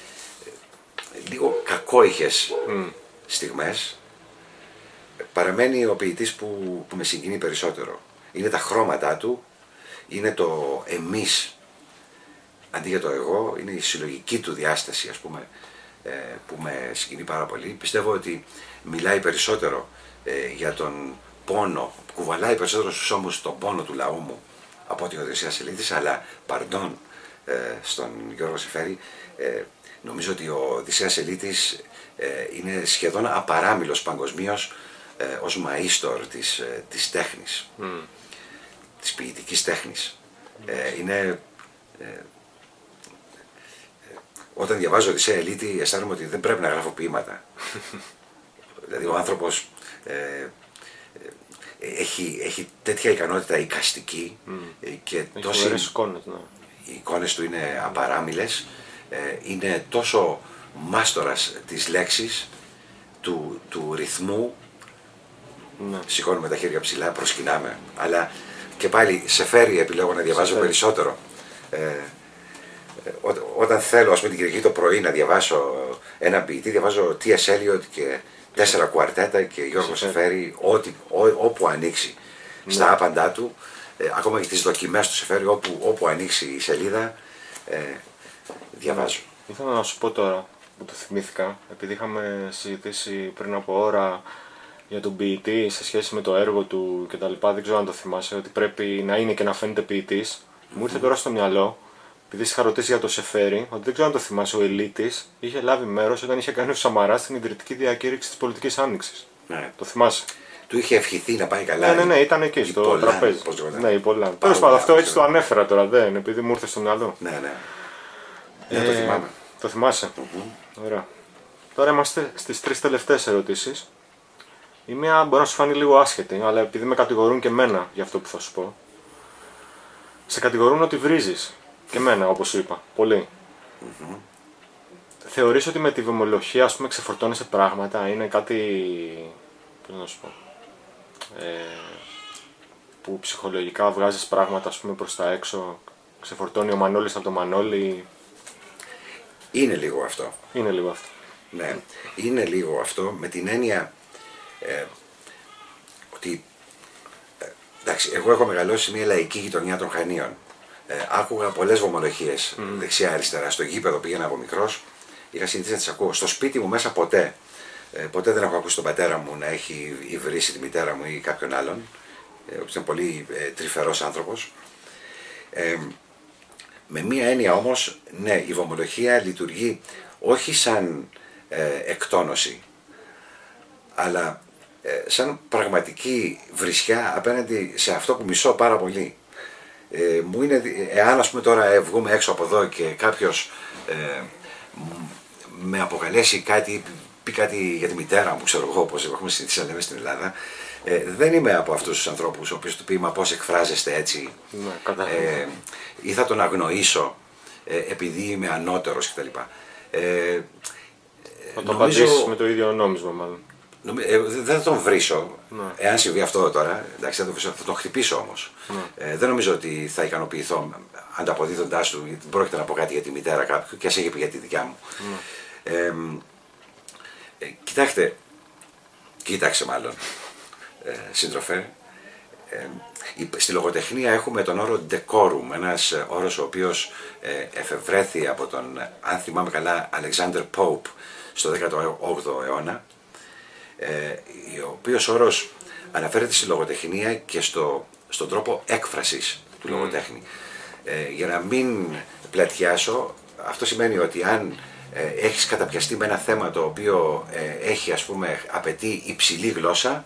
λίγο κακόηχες mm. στιγμές. Παραμένει ο ποιητής που, που με συγκινεί περισσότερο. Είναι τα χρώματά του, είναι το εμείς αντί για το εγώ, είναι η συλλογική του διάσταση, ας πούμε, ε, που με συγκινεί πάρα πολύ. Πιστεύω ότι μιλάει περισσότερο ε, για τον πόνο, κουβαλάει περισσότερο στους ώμους τον πόνο του λαού μου από ότι ο Οδυσσέας Ελίτης, αλλά παρντών ε, στον Γιώργο Σεφέρη, ε, νομίζω ότι ο Οδυσσέας Ελίτης ε, είναι σχεδόν απαράμιλος παγκοσμίως ε, ως μαΐστορ της, ε, της τέχνης, mm. της ποιητικής τέχνης. Mm. Ε, είναι... Ε, Όταν διαβάζω Οδυσσέα Ελίτη αισθάνομαι ότι δεν πρέπει να γράφω ποίηματα. Δηλαδή ο άνθρωπος ε, ε, έχει, έχει τέτοια ικανότητα εικαστική mm. και τόσοι, εικόνες, ναι. οι εικόνες του είναι απαράμιλες, ε, είναι τόσο μάστορας της λέξης, του, του ρυθμού, ναι. Σηκώνουμε τα χέρια ψηλά, προσκυνάμε, αλλά και πάλι Σεφέρη επιλέγω να διαβάζω Σεφέρη. περισσότερο. Ε, Ό, όταν θέλω, ας πούμε, την Κυριακή το πρωί να διαβάσω ένα ποιητή, διαβάζω Τι Ες Eliot και τέσσερα κουαρτέτα και Γιώργο Σεφέρη, ό,τι, ό, όπου ανοίξει ναι. στα άπαντά του, ε, ακόμα και τις δοκιμές του Σεφέρη, όπου, όπου ανοίξει η σελίδα, ε, διαβάζω. Ήθελα να σου πω τώρα που το θυμήθηκα, επειδή είχαμε συζητήσει πριν από ώρα για τον ποιητή σε σχέση με το έργο του κτλ. Δεν ξέρω αν το θυμάσαι, ότι πρέπει να είναι και να φαίνεται ποιητής. Mm-hmm. Μου ήρθε τώρα στο μυαλό. Επειδή είχα ρωτήσει για το Σεφέρη, ότι δεν ξέρω αν το θυμάσαι, ο Ελίτης είχε λάβει μέρος όταν είχε κάνει ο Σαμαράς στην ιδρυτική διακήρυξη της πολιτικής άνοιξης. Ναι. Το θυμάσαι. Του είχε ευχηθεί να πάει καλά. Ναι, ναι, ναι, ήταν εκεί στο Πολάν, τραπέζι. Ναι, η Πολάν. Τέλος πάντων, αυτό έτσι το ανέφερα τώρα, δεν, επειδή μου ήρθε στο μυαλό. Ναι, ναι. Ε, ναι, το θυμάμαι. Το θυμάσαι. Mm-hmm. Ωραία. Τώρα είμαστε στις τρεις τελευταίες ερωτήσεις. Η μία μπορεί να σου φανεί λίγο άσχετη, αλλά επειδή με κατηγορούν και εμένα για αυτό που θα σου πω. Σε κατηγορούν ότι βρίζεις. Και εμένα, όπως είπα, πολύ. Mm-hmm. Θεωρείς ότι με τη βομολογία, ας πούμε, ξεφορτώνεσαι πράγματα, είναι κάτι, πώς να σου πω, ε, που ψυχολογικά βγάζεις πράγματα, ας πούμε, προς τα έξω, ξεφορτώνει ο Μανώλης από το Μανώλη. Είναι λίγο αυτό. Είναι λίγο αυτό. Ναι, είναι λίγο αυτό, με την έννοια ε, ότι, ε, εντάξει, εγώ έχω μεγαλώσει σε μια λαϊκή γειτονιά των Χανίων. Ε, άκουγα πολλές βομολογίες mm. δεξιά-αριστερά. Στο γήπεδο πήγαινα από μικρός, είχα συνηθίσει να τις ακούω. Στο σπίτι μου μέσα ποτέ. Ε, ποτέ δεν έχω ακούσει τον πατέρα μου να έχει υβρίσει τη μητέρα μου ή κάποιον άλλον. Ε, ο οποίος ήταν πολύ ε, τρυφερός άνθρωπος. Ε, με μία έννοια όμως, ναι, η βομολογία λειτουργεί όχι σαν ε, εκτόνωση, αλλά ε, σαν πραγματική βρισιά απέναντι σε αυτό που μισώ πάρα πολύ. Ε, μου είναι, εάν ας πούμε τώρα ε, βγούμε έξω από εδώ και κάποιος ε, με αποκαλέσει κάτι, πει κάτι για τη μητέρα μου, ξέρω εγώ όπως έχουμε συζητήσει να λέμε στην Ελλάδα, ε, δεν είμαι από αυτούς τους ανθρώπους ο οποίος του πει μα πώς εκφράζεστε έτσι, ναι, ε, ή θα τον αγνοήσω ε, επειδή είμαι ανώτερος κτλ. Ε, θα το νομίζω... απαντήσεις με το ίδιο νόμισμα μάλλον. Ε, δεν θα τον βρίσω, ναι. Εάν συμβεί αυτό τώρα, εντάξει, θα, τον βρίσω, θα τον χτυπήσω όμως. Ναι. Ε, δεν νομίζω ότι θα ικανοποιηθώ ανταποδίδοντάς του, γιατί πρόκειται να πω κάτι για τη μητέρα κάποιου και ας έχει πει για τη δικιά μου. Ναι. Ε, ε, κοιτάξτε, κοίταξε μάλλον, ε, σύντροφε, ε, στη λογοτεχνία έχουμε τον όρο decorum, ένας όρος ο οποίος ε, εφευρέθη από τον, αν θυμάμαι καλά, Alexander Pope στο δέκατο όγδοο αιώνα, Ε, ο οποίος όρος αναφέρεται στη λογοτεχνία και στο, στον τρόπο έκφρασης του mm. λογοτέχνη. Ε, για να μην πλατιάσω, αυτό σημαίνει ότι αν ε, έχεις καταπιαστεί με ένα θέμα το οποίο ε, έχει, ας πούμε, απαιτεί υψηλή γλώσσα,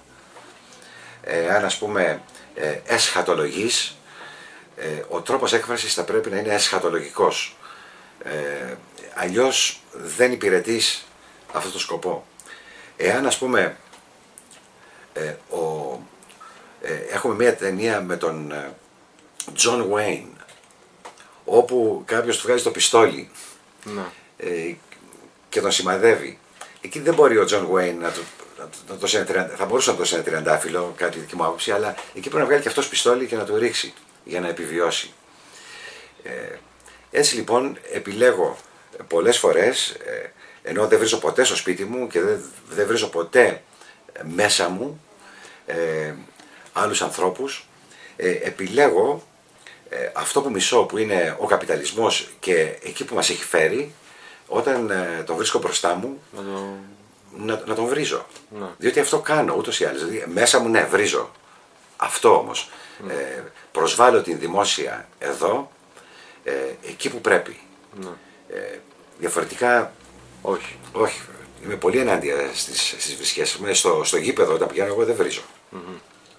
ε, αν ας πούμε ε, εσχατολογείς, ε, ο τρόπος έκφρασης θα πρέπει να είναι εσχατολογικός. Ε, αλλιώς δεν υπηρετείς αυτό το σκοπό. Εάν ας πούμε ε, ο, ε, έχουμε μια ταινία με τον ε, John Wayne, όπου κάποιος του βγάζει το πιστόλι ε, και τον σημαδεύει, εκεί δεν μπορεί ο John Wayne να του, να το σε, θα μπορούσε να το σε ένα τριαντάφυλλο, κάτι δική μου άποψη, αλλά εκεί πρέπει να βγάλει και αυτός πιστόλι και να το ρίξει για να επιβιώσει. Ε, έτσι λοιπόν επιλέγω πολλές φορές, ε, ενώ δεν βρίζω ποτέ στο σπίτι μου και δεν, δεν βρίζω ποτέ μέσα μου ε, άλλους ανθρώπους, ε, επιλέγω ε, αυτό που μισώ, που είναι ο καπιταλισμός και εκεί που μας έχει φέρει, όταν ε, τον βρίσκω μπροστά μου, να, το... να, να τον βρίζω. Ναι. Διότι αυτό κάνω ούτως ή άλλως. Δηλαδή, μέσα μου ναι, βρίζω. Αυτό όμως. Ναι. Ε, προσβάλλω την δημόσια εδώ, ε, εκεί που πρέπει. Ναι. Ε, διαφορετικά, όχι. όχι. Είμαι πολύ ενάντια στις, στις βρισιές. Στο, στο γήπεδο όταν πηγαίνω εγώ δεν βρίζω. Mm-hmm.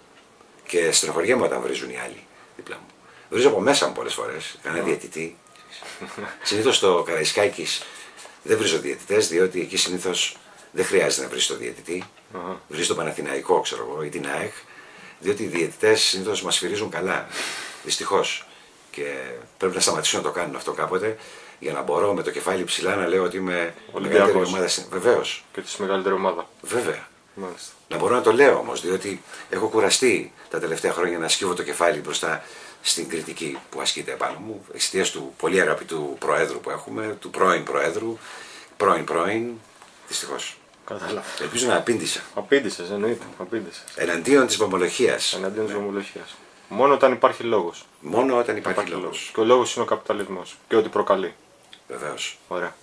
Και στενοχωριέμαι όταν βρίζουν οι άλλοι δίπλα μου. Βρίζω από μέσα μου πολλές φορές, κανένα Mm. διαιτητή. Συνήθως στο Καραϊσκάκης δεν βρίζω διαιτητές, διότι εκεί συνήθως δεν χρειάζεται να βρεις το διαιτητή. Uh-huh. Βρεις τον Παναθηναϊκό, ξέρω εγώ, ή την ΑΕΚ, διότι οι διαιτητές συνήθως μας σφυρίζουν καλά. Δυστυχώς. Και πρέπει να σταματήσουν να το κάνουν αυτό κάποτε, για να μπορώ με το κεφάλι ψηλά να λέω ότι είμαι μεγαλύτερη ομάδα. Βεβαίως. Και τη μεγαλύτερη ομάδα. Βέβαια. Μάλιστα. Να μπορώ να το λέω όμως, διότι έχω κουραστεί τα τελευταία χρόνια να σκύβω το κεφάλι μπροστά στην κριτική που ασκείται επάνω μου, εξαιτίας του πολύ αγαπητού Προέδρου που έχουμε, του πρώην Προέδρου, πρώην πρώην, δυστυχώς. Κατάλαβα. Ελπίζω να απήντησα. Απήντησες, εννοείται. Απήντησες. Εναντίον της βομολογίας. Εναντίον της βομολογίας. Μόνο όταν υπάρχει λόγος. Μόνο όταν υπάρχει, υπάρχει λόγος. λόγος. Και ο λόγος είναι ο καπιταλισμός. Και ό,τι προκαλεί. Βεβαίως. Ωραία.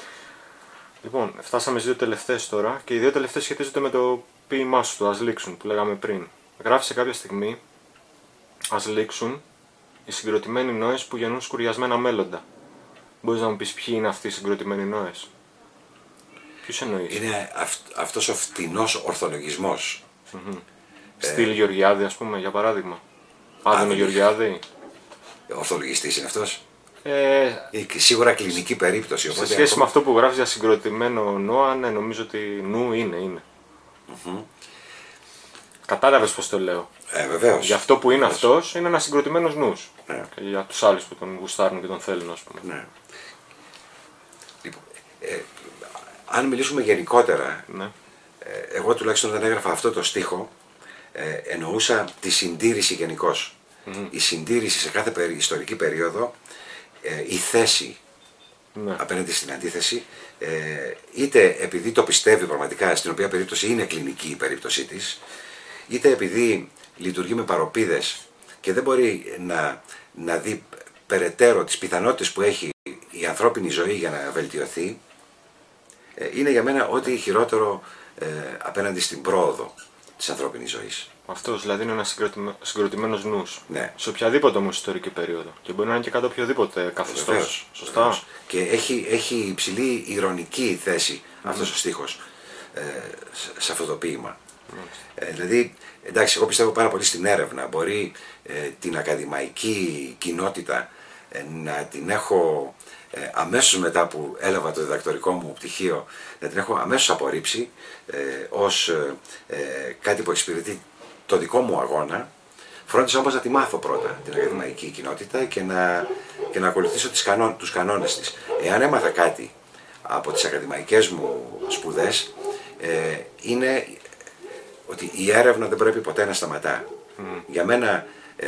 Λοιπόν, φτάσαμε στις δύο τελευταίες τώρα και οι δύο τελευταίες σχετίζονται με το ποίημά σου, το ας λήξουν, που λέγαμε πριν. Γράφει σε κάποια στιγμή, ας λήξουν οι συγκροτημένοι νόες που γεννούν σκουριασμένα μέλλοντα. Μπορείς να μου πεις ποιοι είναι αυτοί οι συγκροτημένοι νόες? Ποιους εννοείς? Είναι αυ, αυτός ο φτηνός ορθολογισμός. Mm-hmm. Ε... Στυλ Γεωργιάδη, ας πούμε, για παράδειγμα. Άδωνο Γεωργιάδη. Ορθολογιστής είναι αυτός. Ε... Είναι σίγουρα κλινική περίπτωση. Σε σχέση αυτό... με αυτό που γράφεις για συγκροτημένο νόα, ναι, νομίζω ότι νου είναι, είναι. Mm-hmm. Κατάλαβες πως το λέω? Ε, βεβαίως. Για αυτό που είναι βεβαίως. αυτός, είναι ένας συγκροτημένος νους. Ναι. Και για τους άλλους που τον γουστάρουν και τον θέλουν, ας πούμε. Ναι. Λοιπόν, ε, αν μιλήσουμε γενικότερα, ναι. ε, εγώ τουλάχιστον όταν έγραφα αυτό το στίχο, ε, εννοούσα τη συντήρηση γενικώς. Mm-hmm. Η συντήρηση σε κάθε περι, ιστορική περίοδο, ε, η θέση ναι. απέναντι στην αντίθεση, ε, είτε επειδή το πιστεύει πραγματικά, στην οποία περίπτωση είναι κλινική η περίπτωσή της, είτε επειδή λειτουργεί με παροπίδες και δεν μπορεί να, να δει περαιτέρω τις πιθανότητες που έχει η ανθρώπινη ζωή για να βελτιωθεί, ε, είναι για μένα ό,τι χειρότερο ε, απέναντι στην πρόοδο της ανθρώπινης ζωής. Αυτός δηλαδή είναι ένας συγκροτημένος νους. Ναι. Σε οποιαδήποτε όμως ιστορική περίοδο. Και μπορεί να είναι και κάτω οποιοδήποτε καθεστώς. Βεβαίως, σωστά. Βεβαίως. Και έχει, έχει υψηλή ηρωνική θέση mm. αυτός ο στίχος ε, σε αυτό το ποίημα. Mm. Ε, δηλαδή, εντάξει, εγώ πιστεύω πάρα πολύ στην έρευνα. Μπορεί ε, την ακαδημαϊκή κοινότητα ε, να την έχω ε, αμέσως μετά που έλαβα το διδακτορικό μου πτυχίο, να την έχω αμέσως απορρίψει ε, ως ε, ε, κάτι που εξυπηρετεί το δικό μου αγώνα. Φρόντισα όμως να τη μάθω πρώτα την ακαδημαϊκή κοινότητα και να, και να ακολουθήσω τις κανόν, τους κανόνες της. Εάν έμαθα κάτι από τις ακαδημαϊκές μου σπουδές, ε, είναι ότι η έρευνα δεν πρέπει ποτέ να σταματά. Mm. Για μένα, ε,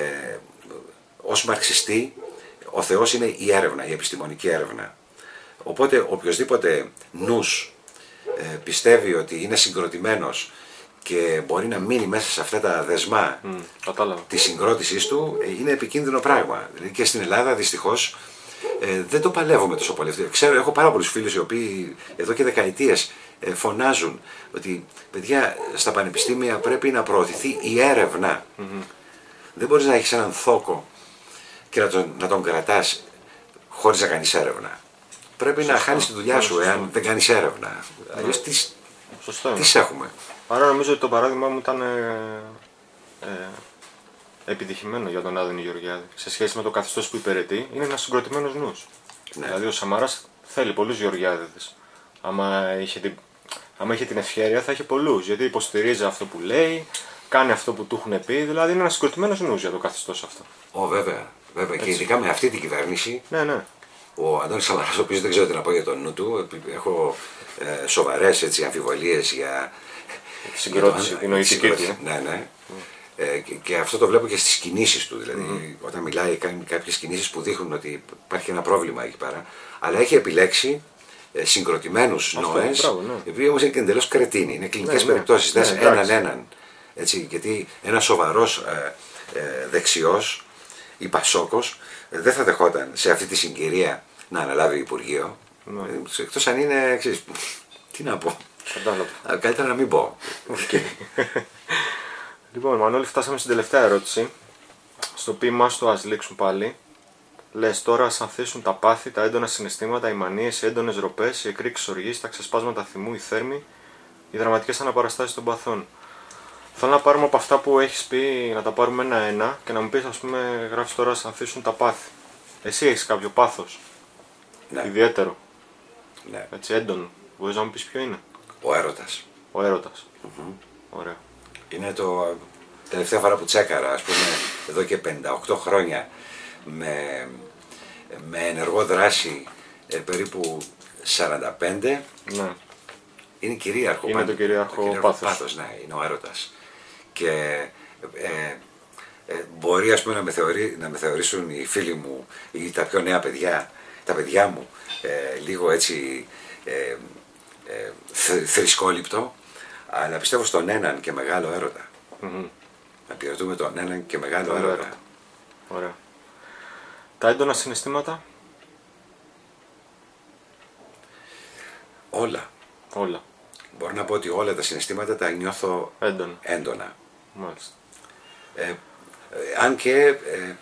ως μαρξιστή, ο Θεός είναι η έρευνα, η επιστημονική έρευνα. Οπότε οποιοσδήποτε νους ε, πιστεύει ότι είναι συγκροτημένος και μπορεί να μείνει μέσα σε αυτά τα δεσμά mm, της συγκρότησής του, είναι επικίνδυνο πράγμα. Δηλαδή και στην Ελλάδα δυστυχώς ε, δεν το παλεύουμε τόσο πολύ. Ξέρω, έχω πάρα πολλούς φίλους οι οποίοι εδώ και δεκαετίες ε, φωνάζουν ότι παιδιά στα πανεπιστήμια πρέπει να προωθηθεί η έρευνα. Mm-hmm. Δεν μπορείς να έχεις έναν θόκο και να τον, να τον κρατάς χωρίς να κάνεις έρευνα. Πρέπει σωστό, να χάνεις τη δουλειά σου σωστό. Εάν δεν κάνεις έρευνα. Mm. Αλλιώς τι, τι έχουμε. Άρα νομίζω ότι το παράδειγμα μου ήταν ε, ε, επιτυχημένο για τον Άδωνη Γεωργιάδη. Σε σχέση με το καθεστώς που υπηρετεί, είναι ένας συγκροτημένος νους. Ναι. Δηλαδή ο Σαμαράς θέλει πολλούς Γεωργιάδηδες. Άμα είχε, την, άμα είχε την ευχέρεια θα είχε πολλούς, γιατί υποστηρίζει αυτό που λέει, κάνει αυτό που του έχουν πει, δηλαδή είναι ένας συγκροτημένος νους για το καθεστώς αυτό. Ω, βέβαια, βέβαια. Και ειδικά με αυτή την κυβέρνηση. Ναι, ναι. Ο Αντώνης Σαμαράς, ο οποίος δεν ξέρω τι να πω για τον νου του, έχω ε, σοβαρές έτσι, αμφιβολίες για, Τη συγκρότηση, την νοητική του. Ναι, ναι. Mm. Ε, και, και αυτό το βλέπω και στις κινήσεις του. Δηλαδή, mm. όταν μιλάει, κάνει κάποιες κινήσεις που δείχνουν ότι υπάρχει ένα πρόβλημα εκεί πέρα. Αλλά έχει επιλέξει ε, συγκροτημένους νόες, ναι. οι οποίοι όμως είναι και εντελώς κρετίνοι. Είναι κλινικές ναι, περιπτώσεις. Ναι, ναι, έναν έναν. Έτσι, γιατί ένας σοβαρός ε, ε, δεξιός ή πασόκος ε, δεν θα δεχόταν σε αυτή τη συγκυρία να αναλάβει Υπουργείο. Ναι. Ε, εκτός αν είναι, ξέρεις, τι να πω. Α, καλύτερα να μην πω. Okay. Λοιπόν, Μανώλη, φτάσαμε στην τελευταία ερώτηση. Στο ποίημά σου, ας λήξουν πάλι. Λες τώρα, ας ανθίσουν τα πάθη, τα έντονα συναισθήματα, οι μανίες, οι έντονες ροπές, οι εκρήξεις οργής, τα ξεσπάσματα θυμού, οι θέρμοι, οι δραματικές αναπαραστάσεις των παθών. Θέλω να πάρουμε από αυτά που έχεις πει, να τα πάρουμε ένα-ένα και να μου πεις, ας πούμε, γράφεις τώρα, ας ανθίσουν τα πάθη. Εσύ έχεις κάποιο πάθος? Ναι. Ιδιαίτερο? Ναι. Έτσι, έντονο. Μπορείς να μου πεις ποιο είναι? Ο έρωτας. Ο έρωτας. Mm-hmm. Ωραία. Είναι το τελευταία φορά που τσέκαρα, ας πούμε, εδώ και πενήντα οκτώ χρόνια με, με ενεργό δράση ε, περίπου σαράντα πέντε. Ναι. Είναι κυρίαρχο. Είναι πάνω, το κυρίαρχο, το κυρίαρχο πάθος. πάθος. Ναι, είναι ο έρωτας. Και ε, ε, μπορεί, ας πούμε, να με, θεωρεί, να με θεωρήσουν οι φίλοι μου ή τα πιο νέα παιδιά, τα παιδιά μου, ε, λίγο έτσι ε, ε, θ, θρησκόληπτο, αλλά πιστεύω στον έναν και μεγάλο έρωτα. Mm-hmm. Να υπηρετούμε τον έναν και μεγάλο έρωτα. έρωτα. Ωραία. Τα έντονα συναισθήματα? Όλα. Όλα. Μπορώ να πω ότι όλα τα συναισθήματα τα νιώθω έντονα. έντονα. Μάλιστα. Ε, ε, αν και ε,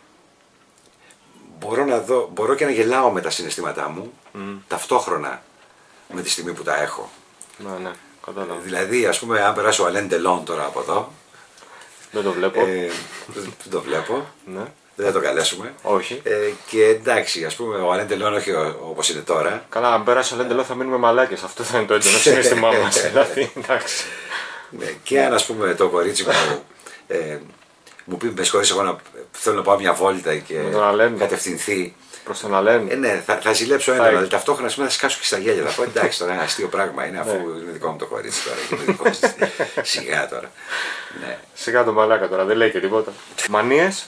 μπορώ, να δω, μπορώ και να γελάω με τα συναισθήματά μου mm. ταυτόχρονα με τη στιγμή που τα έχω. Ναι, ναι, κατάλαβα. Δηλαδή, ας πούμε, αν περάσει ο Αλέν Τελών τώρα από εδώ. Δεν το βλέπω. Ε, δεν το βλέπω. Ναι. Δεν θα το καλέσουμε. Όχι. Ε, και εντάξει, ας πούμε, ο Αλέν Τελών όχι όπως είναι τώρα. Καλά, αν πέρασε ο Αλέν Τελών θα μείνουμε μαλάκες. Αυτό θα είναι το έντονο συναίσθημά μας. Δηλαδή, εντάξει. Ναι, και αν, ας πούμε, το κορίτσι μου ε, μου πει με συγχωρείς, εγώ να, θέλω να πάω μια βόλτα και κατευθυνθεί. Προς τον Αλέν. Ε, ναι, θα, θα ζηλέψω ένα, αλλά ταυτόχρονα θα σκάσω και στα γέλια. Θα πω εντάξει, τώρα ένα αστείο πράγμα είναι, αφού είναι δικό μου το κορίτσι τώρα. Και το δικό μου. Σιγά τώρα. Ναι. Σιγά το μαλάκα τώρα, δεν λέει και τίποτα. Μανίες?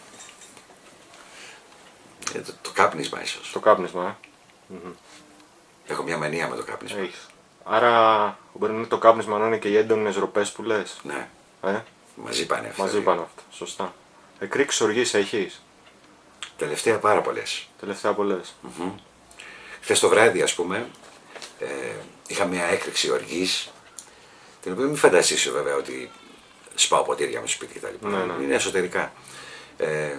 Ε, το, το κάπνισμα ίσως. Το κάπνισμα, ε. Mm-hmm. Έχω μια μανία με το κάπνισμα. Έχεις. Άρα μπορεί να είναι το κάπνισμα να είναι και οι έντονες ροπές που λες. Ναι. Ε? Μαζί πάνε αυτά. Μαζί πάνε αυτά. Σωστά. Εκρήξεις οργής έχεις? Τελευταία πάρα πολλές. Τελευταία πολλές. Mm-hmm. Χθες το βράδυ, ας πούμε, ε, είχα μια έκρηξη οργής, την οποία μην φανταστείς βέβαια ότι σπάω ποτήρια με στο σπίτι κτλ. Ναι, ναι. Είναι εσωτερικά. Ε, ε,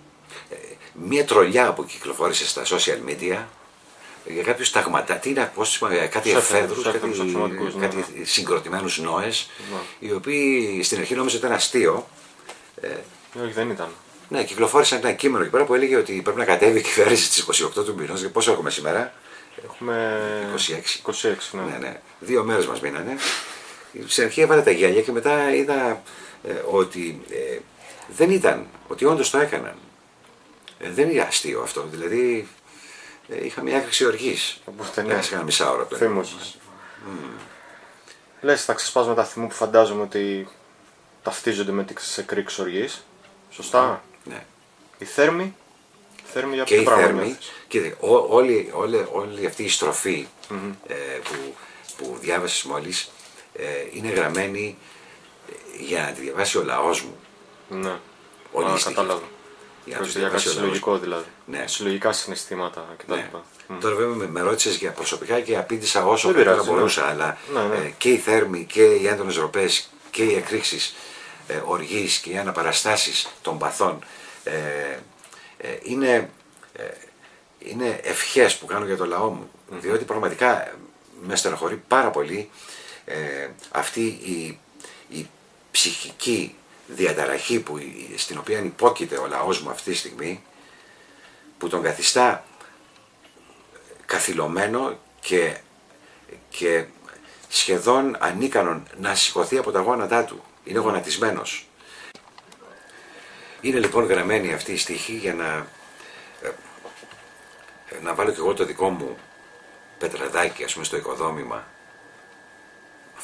μια τρολιά που κυκλοφόρησε στα social media για κάποιους ταγματά, τι είναι, πώς, κάτι εφέδρους, κάτι, ναι, κάτι ναι. συγκροτημένους νόες, ναι. οι οποίοι στην αρχή νόμιζα ότι ήταν αστείο. Ε, Όχι, δεν ήταν. Ναι, κυκλοφόρησαν ένα κείμενο εκεί πέρα που έλεγε ότι πρέπει να κατέβει η κυβέρνηση στις είκοσι οκτώ του μηνός. Πόσο έχουμε σήμερα? Έχουμε είκοσι έξι. είκοσι έξι, ναι. Ναι, ναι. Δύο μέρες μας μείνανε. Στην αρχή έβαλα τα γέλια και μετά είδα ε, ότι ε, δεν ήταν, ότι όντως το έκαναν. Ε, δεν είναι αστείο αυτό. Δηλαδή ε, είχα μια έκρηξη οργής. Οπότε ναι. Έχασα ένα μισά ώρα. Θύμωσες. Mm. Λες τα ξεσπάσματα θυμού που φαντάζομαι ότι ταυτίζονται με τις εκρήξεις οργής. Σωστά. Ναι. Η θέρμη. θέρμη για και η θέρμη. Κοίτα, όλη, όλη, όλη αυτή η στροφή mm-hmm. ε, που, που διάβασες μόλις ε, είναι γραμμένη για να τη διαβάσει ο λαός μου. Ναι. Όλη Α, η κατάλαβα. Για, για κάτι συλλογικό δηλαδή. Ναι. Συλλογικά συναισθήματα κτλ. Ναι. Mm. Τώρα βέβαια με, με ρώτησες για προσωπικά και απήντησα όσο πέρα μπορούσα, ναι. αλλά ναι, ναι. Ε, και η θέρμη και οι έντονες ροπές και οι εκρήξεις ε, οργής και οι αναπαραστάσεις των παθών ε, ε, είναι, ε, είναι ευχές που κάνω για το λαό μου, mm. διότι πραγματικά με στεναχωρεί πάρα πολύ ε, αυτή η, η ψυχική διαταραχή που, στην οποία υπόκειται ο λαός μου αυτή τη στιγμή, που τον καθιστά καθυλωμένο και, και σχεδόν ανίκανον να σηκωθεί από τα γόνατά του. Είναι γονατισμένος. Είναι λοιπόν γραμμένη αυτή η στίχη για να, να βάλω και εγώ το δικό μου πετραδάκι, ας πούμε, στο οικοδόμημα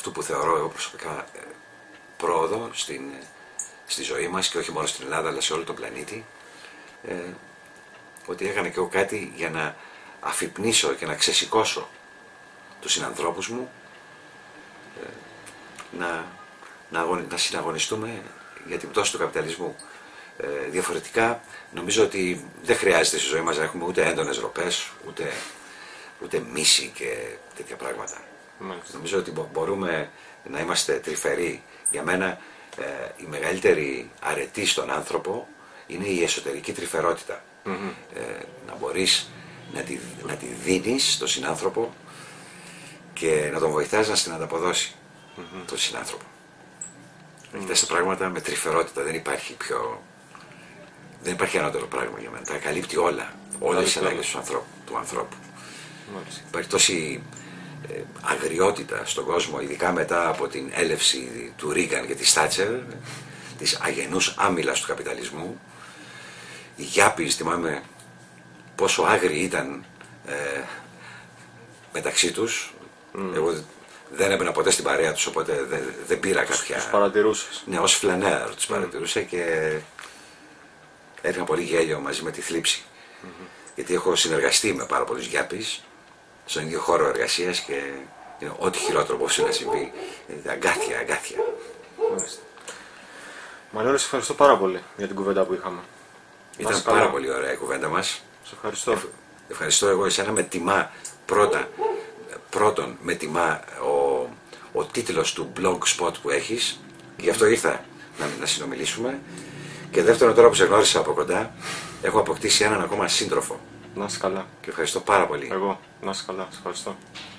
αυτού που θεωρώ εγώ προσωπικά ε, πρόοδο στην, στη ζωή μας και όχι μόνο στην Ελλάδα αλλά σε όλο τον πλανήτη, ε, ότι έκανα και εγώ κάτι για να αφυπνίσω και να ξεσηκώσω τους συνανθρώπους μου, ε, να, να, αγωνι, να συναγωνιστούμε για την πτώση του καπιταλισμού. Ε, διαφορετικά νομίζω ότι δεν χρειάζεται στη ζωή μας να έχουμε ούτε έντονες ροπές, ούτε, ούτε μίση και τέτοια πράγματα. Μάλιστα. Νομίζω ότι μπορούμε να είμαστε τρυφεροί. Για μένα ε, η μεγαλύτερη αρετή στον άνθρωπο είναι η εσωτερική τρυφερότητα. Mm-hmm. Ε, να μπορείς να τη, να τη δίνεις στον συνάνθρωπο και να τον βοηθάς να στην ανταποδώσει mm-hmm. τον συνάνθρωπο. Mm-hmm. Κοιτάς τα πράγματα με τρυφερότητα, δεν υπάρχει πιο... Δεν υπάρχει ανώτερο πράγμα για μένα. Τα καλύπτει όλα. Όλες τις ανάγκες του ανθρώπου. Του ανθρώπου. Mm-hmm. Υπάρχει τόση ε, αγριότητα στον κόσμο, ειδικά μετά από την έλευση του Ρίγκαν και της Θάτσερ, της αγενούς άμυλας του καπιταλισμού. Οι Γιάπης, θυμάμαι πόσο άγριοι ήταν ε, μεταξύ τους. Mm. Εγώ δεν έμπαινα ποτέ στην παρέα τους, οπότε δεν, δεν πήρα κάποια... Τους παρατηρούσες. Ναι, ως φλανέρ τους mm. παρατηρούσα και έριχνα πολύ γέλιο μαζί με τη θλίψη. Mm-hmm. Γιατί έχω συνεργαστεί με πάρα πολλούς Γιάπης στον ίδιο χώρο εργασίας και είναι ό,τι χειρότερο μπορούσε να συμβεί. Αγκάθια, αγκάθια. Μάλιστα. Μανώλη, σε ευχαριστώ πάρα πολύ για την κουβέντα που είχαμε. Ήταν πάρα καλά. Πολύ ωραία η κουβέντα μας. Σε ευχαριστώ. Ευχ, ευχαριστώ εγώ εσένα. Με τιμά πρώτα, πρώτον με τιμά ο, ο τίτλος του blog spot που έχεις και γι' αυτό ήρθα να, να συνομιλήσουμε. Και δεύτερον, τώρα που σε γνώρισα από κοντά, έχω αποκτήσει έναν ακόμα σύντροφο. Να είσαι καλά. Και ευχαριστώ πάρα πολύ. Εγώ. Να είσαι καλά. Σε ευχαριστώ.